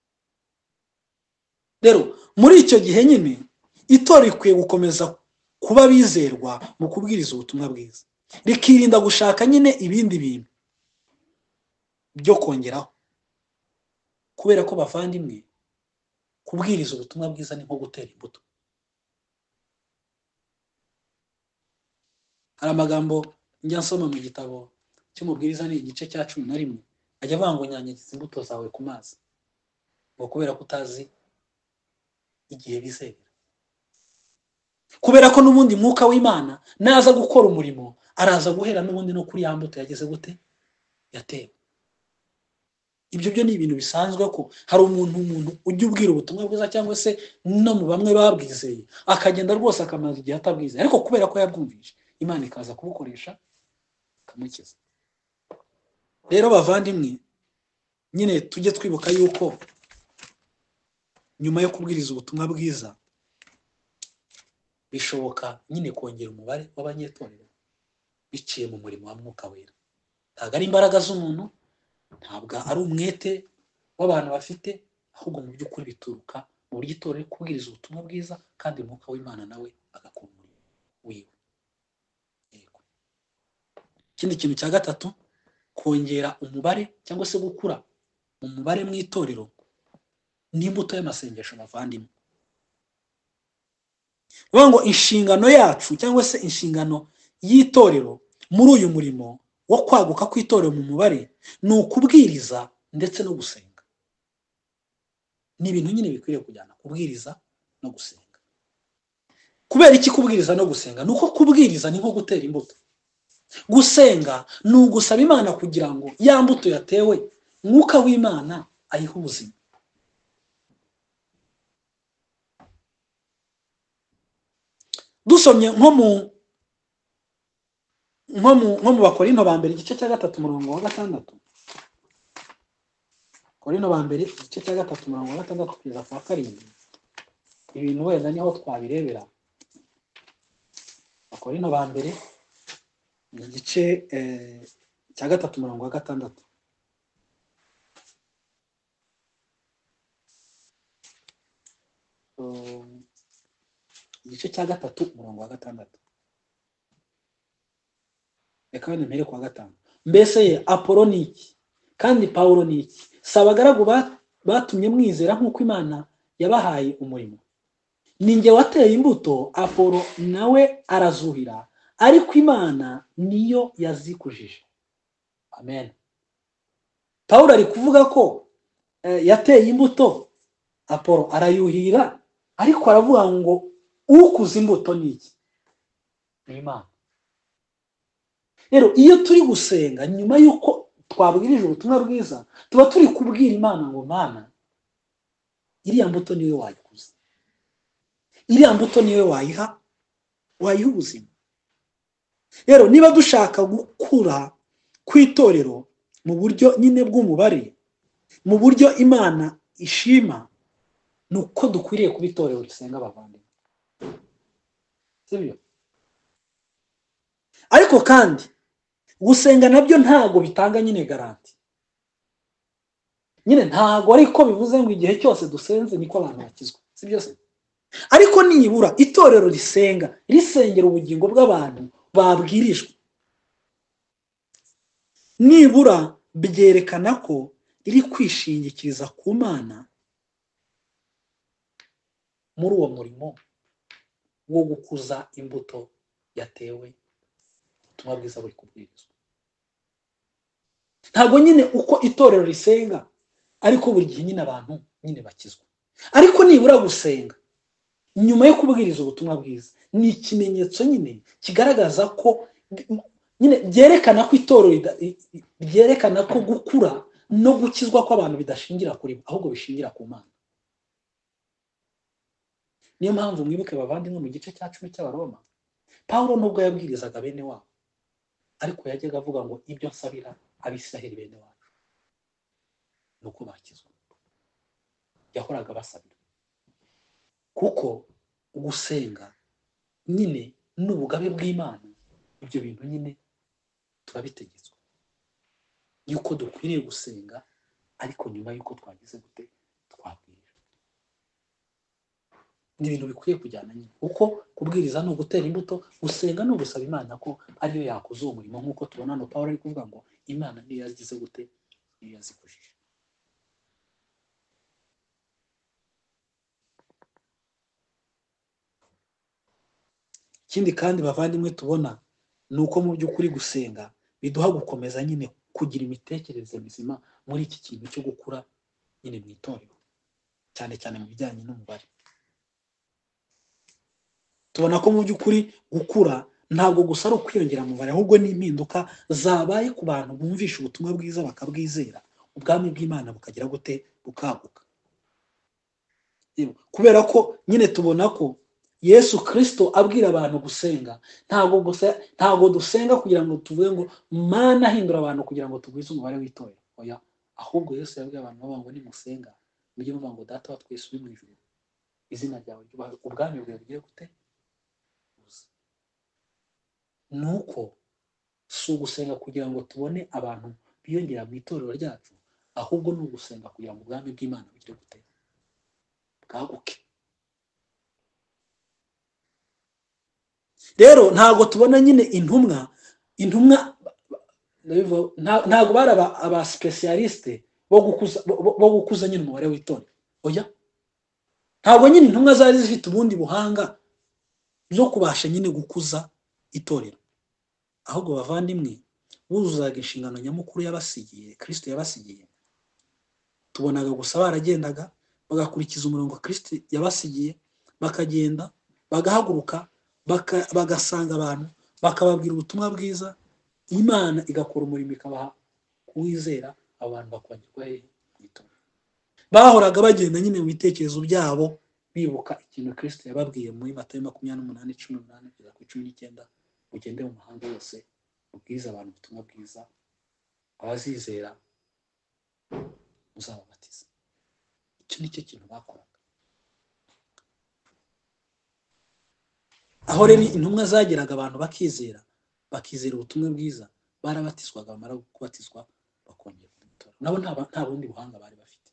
Rero muri icyo gihe nyine itorero rikwiye gukomeza kuba bizerwa mu kubwiriza ubutumwa bwiza, rikirinda gushaka nyine ibindi bintu byo kongeraho. Kubera ko bavandimwe, kubwiriza ubutumwa bwiza ni nko gutera imbuto. Hari amagambo njya nsoma mu gitabo cy'umubwiriza ni igice cya cumi na rimwe ajya avuga ngo nyanyagiza imbuto zawe ku mazi, ngo kubera ko utazi igihe bizera. Kubera ko n'ubundi mwuka w'Imana naza gukora umurimo araza guhera n'ubundi no kuri ya mbuto yageze gute yatewe. Ibyo byo ni ibintu bisanzwe ko hari umuntu umuntu ujya ubwira ubutumwa bwiza cyangwa se no mu bamwe babwizeye akagenda rwose akamaza igihe atabwizeye, ariko kubera ko yabwumvise Imana ikaza kubukoresha ikamukiza. Rero bavandimwe, nyine tujye twibuka yuko nyuma yo kubwiriza ubutumwa bwiza bishoboka nyine kongera umubare w'abanyetorero biciye mu murimo wa Mwuka Wera. Ntabwo ari imbaraga z'umuntu, ntabwo ari umwete w'abantu bafite, ahubwo mu by'ukuri bituruka mu buryo itorero riri kubwiriza ubutumwa bwiza kandi Umwuka w'Imana nawe agakora umurimo wiwe. Yego. Ikindi kintu cya gatatu, kongera umubare cyangwa se gukura mu mubare mu itorero n'imbuto y'amasengesho bavandimwe. Vuga ngo inshingano yacu cyangwa se inshingano y'itorero muri uyu murimo wo kwaguka kw'itorero mu mubare ni ukubwiriza ndetse no gusenga. Ni ibintu nyine bikwiriye kujyana, kubwiriza no gusenga. Kubera iki kubwiriza no gusenga? Nuko kubwiriza ni nko gutera imbuto. Gusenga ni ugusaba Imana kugira ngo ya mbuto yatewe Mwuka w'Imana ayihe ubuzima. Dusomye nko mu nko mu nko mu Bakorinto ba mbere igice cya gatatu umurongo wa gatandatu. Korinto ba mbere igice cya gatatu umurongo wa gatandatu kugeza ku wa karindwi. Ibintu wenda niho twabirebera. Bakorinto ba mbere igice eh, cya gatatu umurongo wa gatandatu. Um, igice cya gatatu umurongo wa gatandatu. Reka wenda mpere ku wa gatanu. Mbese ye Apolo ni iki kandi Pawulo ni iki? Si abagaragu batumye mwizera nk'uko Imana yabahaye umurimo. Ni nge wateye imbuto, Apolo nawe arazuhira, ariko Imana niyo yazikujije. Amen. Pawulo ari kuvuga ko eh, yateye imbuto, Apolo arayuhira, ariko aravuga ngo ukuze imbuto ni iki? Ni Imana. Rero iyo turi gusenga nyuma yuko twabwirije ubutumwa bwiza, tuba turi kubwira Imana ngo Mana, iriya mbuto niwe wayikuza, iriya mbuto niwe wayiha wayiha ubuzima. Rero niba dushaka gukura kw'itorero mu buryo nyine bw'umubare, mu buryo Imana ishima, nuko dukwiriye kuba itorero risenga abavandimwe. Sibyo? Ariko kandi gusenga nabyo ntago bitanga nyine garanti. Nyine ntago ariko bivuze ngo igihe cyose dusenze niko abantu bakizwa. Sibyo se? Ariko nibura itorero risenga, risengera ubugingo bw'abantu babwirijwe, nibura byerekana ko riri kwishingikiriza ku Mana muri uwo murimo wo gukuza imbuto yatewe ubutumwa bwiza buri kubwirizwa. Ntabwo nyine uko itorero risenga ariko buri gihe nyine abantu nyine bakizwa, ariko nibura gusenga nyuma yo kubwiriza ubutumwa bwiza ni ikimenyetso nyine kigaragaza ko nyine byerekana ko itorero byerekana ko gukura no gukizwa kw'abantu bidashingira kuri ahubwo bishingira ku Mana. Niyo mpamvu mwibuke bavandimwe mu gice cya cumi cy'Abaroma, Pawulo nubwo yabwirizaga bene wabo, ariko yajyaga avuga ngo ibyo nsabira abisiraheli bene wacu nuko bakizwa. Yahoraga basabira, kuko gusenga nyine n'ubugabe bw'Imana, ibyo bintu nyine turabitegetswe yuko dukwiriye gusenga, ariko nyuma yuko twagize gute twabwira. Ni ibintu bikwiye kujyana nyine, uko kubwiriza no gutera imbuto, gusenga no gusaba Imana ko ariyo yakoze uwo murimo, nk'uko tubona no Pawulo ari kuvuga ngo Imana niyo yagize gute, niyo yazikujije. ikindi kandi bavandimwe tubona ni uko mu by'ukuri gusenga biduha gukomeza nyine kugira imitekerereze mizima muri iki kintu cyo gukura nyine mu itorero, cyane cyane mu bijyanye n'umubare. Tubona ko mu by'ukuri gukura ntabwo gusa ari ukwiyongera mu mubare, ahubwo n'impinduka zabaye ku bantu bumvisha ubutumwa bwiza bakabwizera, ubwami bw'Imana bukagira gute bukaguka. Kubera ko nyine tubona ko Yesu Kristo abwira abantu gusenga, ntabwo gusa ntabwo dusenga kugira ngo tuvuge ngo Mana hindura abantu kugira ngo tugwize umubare w'itorero, oya, ahubwo Yesu yabwiye abantu bavuga ngo nimusenga mujye muvuga ngo Data wa twese uri mu ijuru, izina ryawe ryubahwe, ubwami bwawe bugire gute buze. Nuko si ugusenga kugira ngo tubone abantu biyongera mu itorero ryacu, ahubwo ni ugusenga kugira ngo ubwami bw'Imana bugire gute bwaguke. Rero ntabwo tubona nyine intumwa intumwa ntabwo bari aba specialiste bo gukuza bo gukuza nyine umubare w'itorero, oya, ntabwo nyine intumwa zari zifite ubundi buhanga byo kubasha nyine gukuza itorero, ahubwo bavandimwe buzuzaga inshingano nyamukuru yabasigiye Kristo yabasigiye. Tubonaga gusa baragendaga bagakurikiza umurongo Kristo yabasigiye, bakagenda bagahaguruka bagasanga abantu bakababwira ubutumwa bwiza, Imana igakora umurimo ikabaha kuwizera, abantu bakongirwa he itorero. Bahoraga bagenda nyine mu bitekerezo byabo bibuka ikintu Kristo yababwiye muri Matayo makumyabiri n'umunani cumi n'umunani kugeza ku cumi n'icyenda, ugende mu mahanga yose ubwiza abantu ubutumwa bwiza, abazizera uzababatiza. Icyo nicyo kintu bakoraga. Aho rero intumwa zageraga abantu bakizera bakizera ubutumwa bwiza, barabatizwaga, bamara kubatizwa bakongera itorero. Nabo nta bundi buhanga bari bafite,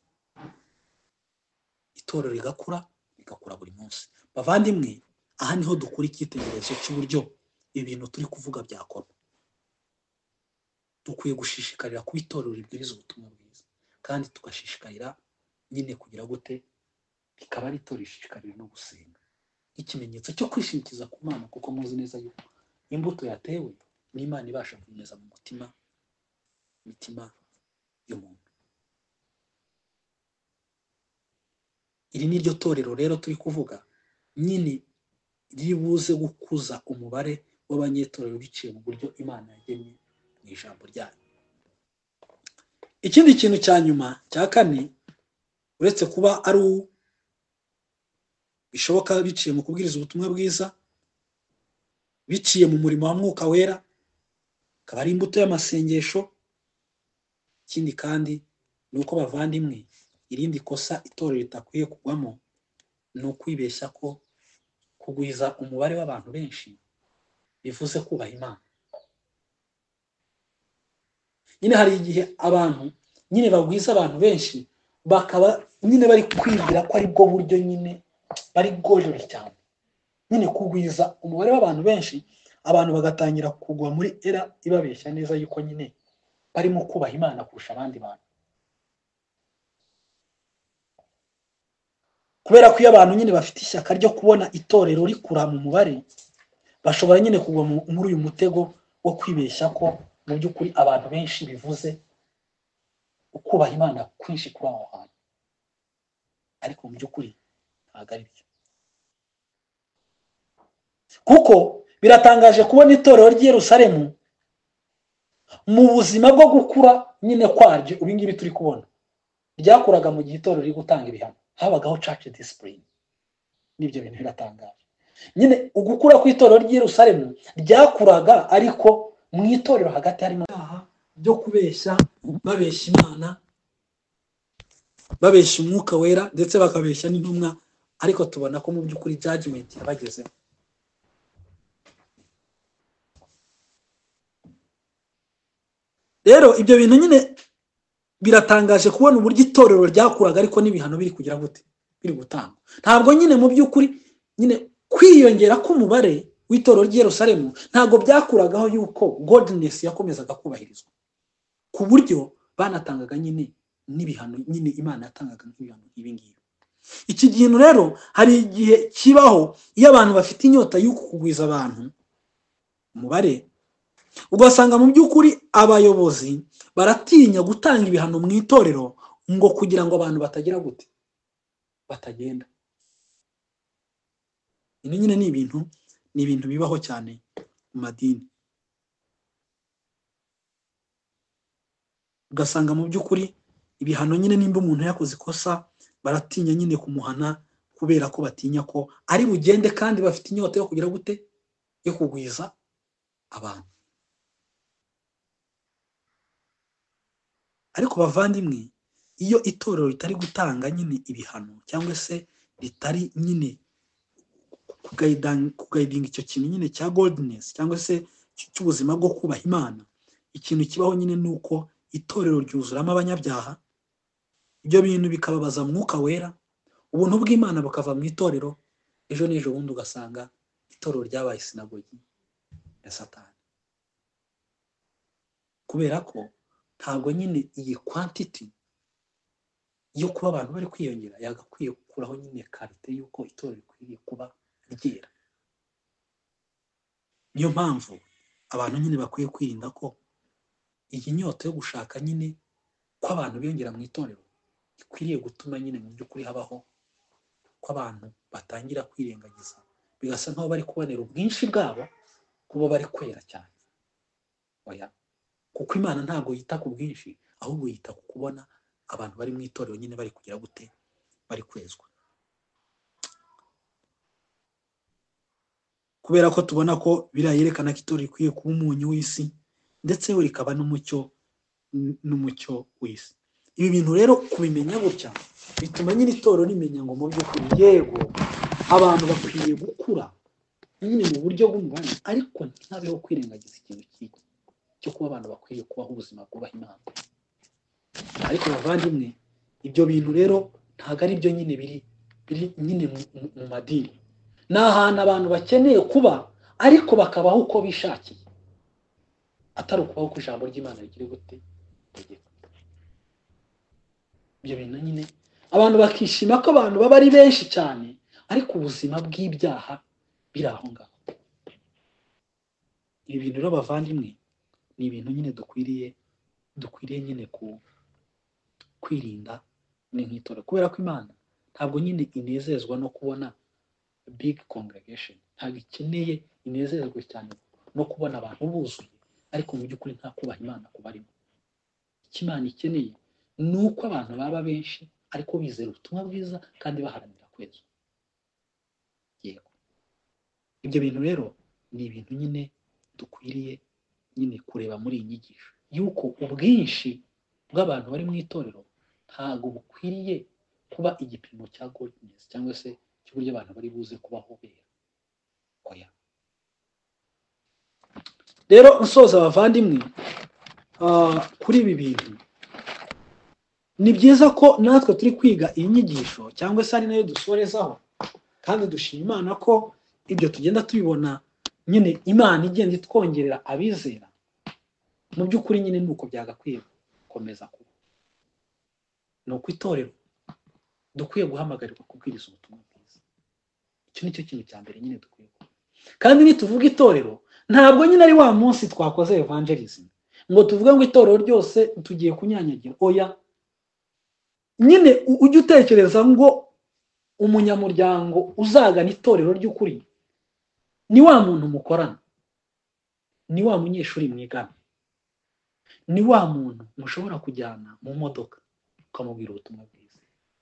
itorero rigakura rigakura buri munsi. Bavandimwe, aha niho dukura icyitegererezo cy'uburyo ibintu turi kuvuga byakorwa. Dukwiye gushishikarira kuba itorero ribwiriza ubutumwa bwiza, kandi tugashishikarira nyine kugira gute bikaba ari itorero rishishikarira no gusenga, ikimenyetso cyo kwishimikiza ku Mana, kuko muzi neza yuko imbuto yatewe n'Imana ibasha kumeza mu mutima mitima y'umuntu. Iri ni ryo torero rero turi kuvuga nyine ribuze gukuza umubare w'abanyetorero biciye mu buryo Imana yagennye mu ijambo ryayo. Ikindi kintu cya nyuma cya kane, uretse kuba ari bishoboka biciye mu kubwiriza ubutumwa bwiza, biciye mu murimo wa Mwuka Wera, akaba ari imbuto y'amasengesho. Ikindi kandi ni uko bavandimwe, irindi kosa itorero ritakwiye kugwamo ni ukwibeshya ko kugwiza umubare w'abantu benshi bivuze kubaha Imana. Nyine hari igihe abantu nyine bagwiza abantu benshi bakaba nyine bari kwibwira ko ari bwo buryo nyine bari gojore cyane, nyine kugwiza umubare w'abantu benshi, abantu bagatangira kugwa muri era ibabeshya neza yuko nyine barimo kubaha Imana kurusha abandi bantu. Kubera ko iyo abantu nyine bafite ishyaka ryo kubona itorero rikura mu mubare, bashobora nyine kugwa muri uyu mutego wo kwibeshya ko mu by'ukuri abantu benshi bivuze ukubaha Imana kwinshi kuri aho hantu, ariko mu by'ukuri ntabwo ari byo. Kuko biratangaje kubona itorero ry'i Yerusalemu mu buzima bwo gukura nyine kwaryo, ibi ngibi turi kubona ryakuraga mu gihe itorero riri gutanga ibihano, habagaho church discipline. Nibyo bintu biratangaje. Nyine ugukura ku itorero ry'i Yerusalemu ryakuraga, ariko mu itorero hagati harimo byo kubeshya, babeshya Imana, babeshya Umwuka Wera, ndetse bakabeshya n'intumwa, ariko tubona ko mu by'ukuri judgment yabagezeho. Rero ibyo bintu nyine biratangaje kubona uburyo itorero ryakuraga ariko n'ibihano biri kugira gute biri gutanga. Ntabwo nyine mu by'ukuri nyine kwiyongera k'umubare w'itorero ry'i Yerusalemu ntabwo byakuragaho yuko godness yakomezaga kubahirizwa, ku buryo banatangaga nyine n'ibihano nyine Imana yatangaga nk'ibihano ibi ngibi. iki kintu rero hari igihe kibaho iyo abantu bafite inyota y'uko kugwiza abantu umubare, ugasanga mu by'ukuri abayobozi baratinya gutanga ibihano mu itorero ngo kugira ngo abantu batagira gute batagenda. Ibi nyine ni ibintu ni ibintu bibaho cyane mu madini, ugasanga mu by'ukuri ibihano nyine nimba umuntu yakoze ikosa baratinya nyine kumuhana kubera ko batinya ko ari bugende kandi bafite inyota yo kugira gute yo kugwiza abantu. Ariko bavandimwe, iyo itorero ritari gutanga nyine ibihano cyangwa se ritari nyine kugayidinga icyo kintu nyine cya godness cyangwa se cy'ubuzima bwo kubaha Imana, ikintu kibaho nyine ni uko itorero ryuzuramo abanyabyaha, ibyo bintu bikababaza Mwuka Wera, ubuntu bw'Imana bukava mu itorero, ejo n'ejo bundi ugasanga itorero ryabaye sinagogi ya Satani. Kubera ko ntabwo nyine iyi quantity yo kuba abantu bari kwiyongera yagakwiye gukuraho nyine karite y'uko itorero rikwiriye kuba ryera. Niyo mpamvu abantu nyine bakwiye kwirinda ko iyi nyota yo gushaka nyine ko abantu biyongera mu itorero ikwiriye gutuma nyine mu by'ukuri habaho ko abantu batangira kwirengagiza, bigasa nkaho bari kubonera ubwinshi bwabo kuba bari kwera cyane. Oya, kuko Imana ntabwo yita ku bwinshi, ahubwo yita ku kubona abantu bari mu itorero nyine bari kugira gute bari kwezwa. Kubera ko tubona ko biriya yerekana ko itorero rikwiye kuba umunyu w'isi ndetse rikaba n'umucyo n'umucyo w'isi. Ibi bintu rero kubimenya gutya bituma nyine itorero rimenya ngo mu by'ukuri yego abantu bakwiriye gukura nyine mu buryo bw'umubare, ariko ntabeho kwirengagiza ikintu cy'iki cyo kuba abantu bakwiriye kubaho ubuzima bwubaha Imana. Ariko bavandimwe, ibyo bintu rero ntabwo ari byo nyine biri biri nyine mu madini. Ni ahantu abantu bakeneye kuba ariko bakabaho uko bishakiye, atari ukubaho ku ijambo ry'Imana rigira gute tegeka. Ibyo bintu nyine abantu bakishima ko abantu baba ari benshi cyane, ariko ubuzima bw'ibyaha biri aho ngaho. Ibi bintu rero bavandimwe ni ibintu nyine dukwiriye dukwiriye nyine ku kwirinda ni nk'itorero, kubera ko Imana ntabwo nyine inezezwa no kubona big congregation, ntabwo ikeneye inezezwa cyane no kubona abantu buzuye ariko mu by'ukuri nta kubaha Imana kubarimo. Icyo Imana ikeneye ni uko abantu baba benshi ariko bizera ubutumwa bwiza kandi baharanira kwezwa. Yego, ibyo bintu rero ni ibintu nyine dukwiriye nyine kureba muri iyi nyigisho yuko ubwinshi bw'abantu bari mu itorero ntabwo bukwiriye kuba igipimo cya godness cyangwa se cy'uburyo abantu bari buze kubaho bera. Oya. Rero nsoza abavandimwe, uh, kuri ibi bintu ni byiza ko natwe turi kwiga iyi nyigisho cyangwa se ari nayo dusorezaho, kandi dushima Imana ko ibyo tugenda tubibona nyine Imana igenda itwongerera abizera. Mu by'ukuri nyine nuko byagakwiye gukomeza kuba, nuko itorero dukwiye guhamagarirwa kubwiriza ubutumwa bwiza. Icyo nicyo kintu cya mbere nyine dukwiye. Kandi nituvuga itorero ntabwo nyine ari wa munsi twakoze evangelism ngo tuvuge ngo itorero ryose tugiye kunyanyagira. Oya, nyine ujye utekereza ngo umunyamuryango uzagana itorero ry'ukuri ni wa muntu mukorana, ni wa munyeshuri mwigana, ni wa muntu mushobora kujyana mu modoka ukamubwira ubutumwa bwiza,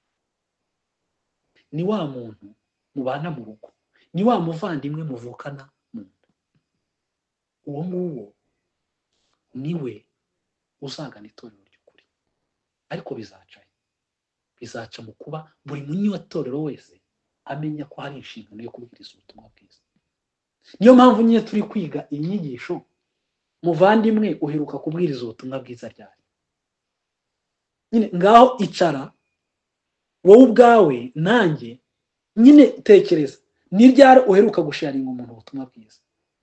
ni wa muntu mubana mu rugo, ni wa muvandimwe muvukana mu nda. Uwo nguwo niwe uzagana itorero ry'ukuri. Ariko bizaca bizaca mu kuba buri munyatorero wese amenya ko hari inshingano yo kubwiriza ubutumwa bwiza. Niyo mpamvu nyine turi kwiga iyi nyigisho. Muvandimwe uheruka kubwiriza ubutumwa bwiza ryari? Nyine ngaho icara wowe ubwawe nanjye nyine tekereza ni ryari uheruka gusharinga umuntu ubutumwa bwiza.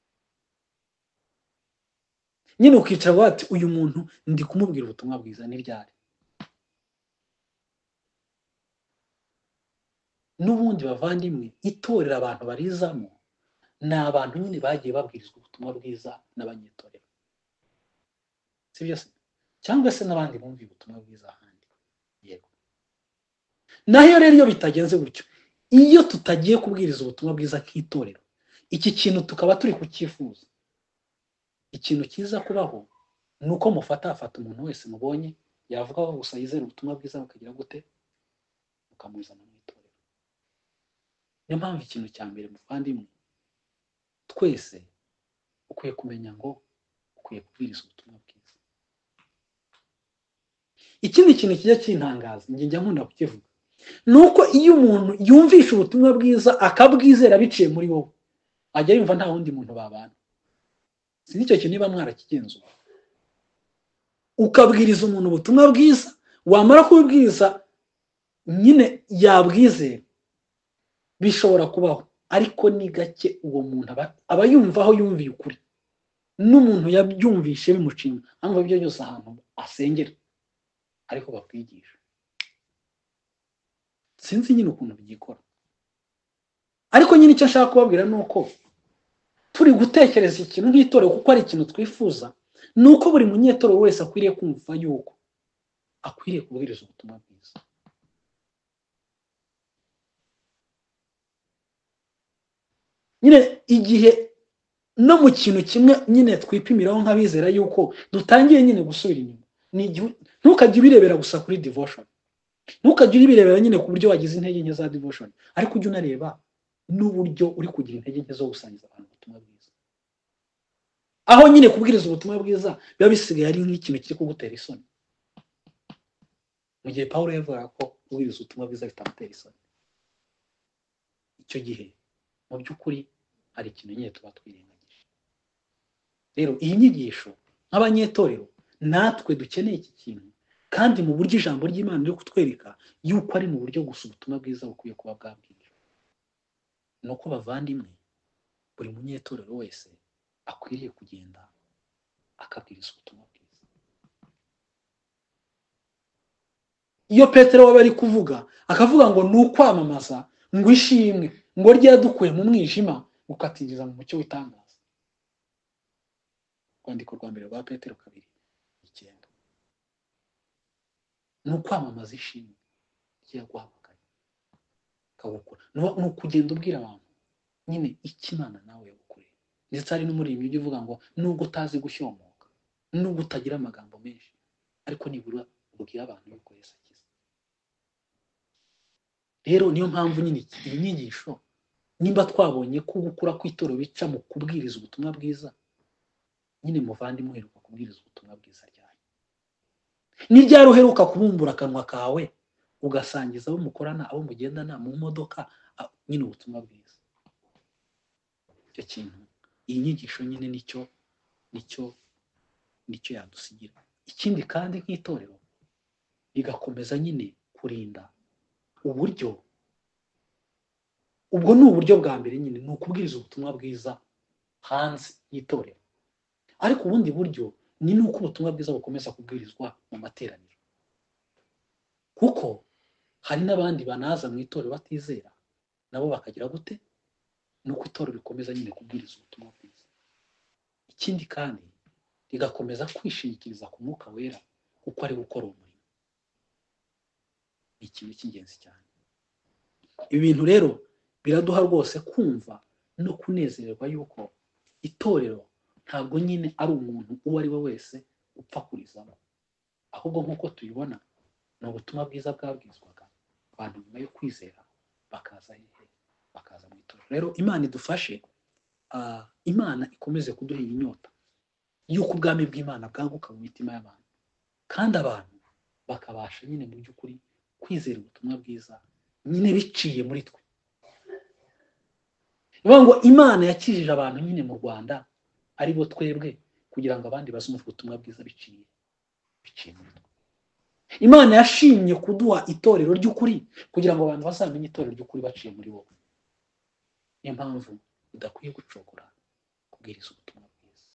Nyine ukicara wati uyu muntu ndi kumubwira ubutumwa bwiza ni ryari? n'ubundi bavandimwe itorero abantu barizamo ni abantu nyine bagiye babwirizwa ubutumwa bwiza n'abanyetorero, si byo se? Cyangwa se n'abandi bumviye ubutumwa bwiza ahandi. Yego. Naho rero iyo bitagenze gutyo, iyo tutagiye kubwiriza ubutumwa bwiza nk'itorero, iki kintu tukaba turi kucyifuza, ikintu kiza kubaho ni uko mufata afata umuntu wese mubonye yavuga ko gusa yizera ubutumwa bwiza bakagira gute, mukamuzana mu itorero. Niyo mpamvu ikintu cya mbere muvandimwe, twese ukwiye kumenya ngo ukwiye kubwiriza ubutumwa bwiza. Ikindi kintu kijya kintangaza, njye njya nkunda kukivuga, nuko iyo umuntu yumvisha ubutumwa bwiza akabwizera biciye muri wowe, ajya yumva nta wundi muntu babana. Sinzi icyo kintu niba mwarakigenzura. Ukabwiriza umuntu ubutumwa bwiza, wamara kubwiriza nyine yabwizera, bishobora kubaho, ariko ni gake uwo muntu aba yumva aho yumviye ukuri. N'umuntu yabyumvishe bimucinga, amva byo byose ahantu asengera, ariko bakwigisha. Sinzi nyine ukuntu byikora, ariko nyine icyo nshaka kubabwira ni uko turi gutekereza ikintu nk'itorero kuko ari ikintu twifuza, ni uko buri munyetorero wese akwiriye kumva yuko akwiriye kubwiriza ubutumwa bwiza. Nyine igihe no mu kintu kimwe nyine twipimiraho nk'abizera yuko dutangiye nyine gusubira inyuma, ntukajye ubirebera gusa kuri devotion, ntukajye ubirebera nyine ku buryo wagize intege nke za devotion, ariko ujye unareba n'uburyo uri kugira intege nke zo gusangiza abantu ubutumwa bwiza. Aho nyine kubwiriza ubutumwa bwiza biba bisigaye ari nk'ikintu kiri kugutera isoni, mu gihe Pawulo yavuga ko kubwiriza ubutumwa bwiza bitamutera isoni. Icyo gihe mu by'ukuri hari ikintu nyine tuba twirengagije. Rero iyi nyigisho nk'abanyetorero natwe dukeneye iki kintu, kandi mu buryo ijambo ry'Imana ryo kutwereka yuko ari mu buryo gusa ubutumwa bwiza bukwiye kuba bwabwirijwe. Ni uko bavandimwe, buri munyetorero wese akwiriye kugenda akabwiriza ubutumwa bwiza. Iyo Petero waba ari kuvuga akavuga ngo ni ukwamamaza ngo ishimwe ngo ryadukuye mu mwijima ukatinjiza mu mucyo w'itangaza. Rwandiko rwa mbere rwa Petero kabiri icyenda. Ni ukwamamaza ishimwe ryaguhamagaye kawukura. Ni ukugenda ubwira abantu nyine ikimana nawe yagukoreye. Ndetse hari n'umuririmbyi ujya uvuga ngo nubwo utazi gushyomoka, nubwo utagira amagambo menshi, ariko nibura ubwira abantu yuko Yesu akiza. Rero niyo mpamvu nyine iyi nyigisho, nimba twabonye ko gukura kw'itorero bica mu kubwiriza ubutumwa bwiza, nyine muvandimwe uheruka kubwiriza ubutumwa bwiza ryanyu. Ni ryari uheruka kubumbura akanwa kawe ugasangiza abo mukorana, abo mugendana mu modoka, nyine ubutumwa bwiza? Icyo kintu, iyi nyigisho nyine nicyo nicyo nicyo yadusigira. Ikindi kandi nk'itorero bigakomeza nyine kurinda uburyo, ubwo ni uburyo bwa mbere nyine, ni ukubwiriza ubutumwa bwiza hanze y'itorero. Ariko ubundi buryo ni nuko ubutumwa bwiza bukomeza kubwirizwa mu materaniro, kuko hari n'abandi banaza mu itorero batizera, nabo bakagira gute, nuko itorero rikomeza nyine kubwiriza ubutumwa bwiza. Ikindi kandi rigakomeza kwishingikiriza ku Mwuka Wera kuko ari gukora umurimo. Ni ikintu cy'ingenzi cyane. Ibi bintu rero biraduha rwose kumva no kunezererwa yuko itorero ntabwo nyine ari umuntu uwo ari we wese upfa kurizamo, ahubwo nk'uko tuyibona ni ubutumwa bwiza bwabwizwaga abantu nyuma yo kwizera bakaza hehe, bakaza mu itorero. Rero Imana idufashe, uh, Imana ikomeze kuduha inyota yuko ubwami bw'Imana bwaguka mu mitima y'abantu, kandi abantu bakabasha nyine mu by'ukuri kwizera ubutumwa bwiza nyine biciye muri twe. Niyo ngo Imana yakijije abantu nyine mu Rwanda ari bo twebwe, kugira ngo abandi bazumve ubutumwa bwiza biciye biciye muri twe. Imana yashimye kuduha itorero ry'ukuri kugira ngo abantu bazamenye itorero ry'ukuri baciye muri wowe. Niyo mpamvu udakwiye gucogora kubwiriza ubutumwa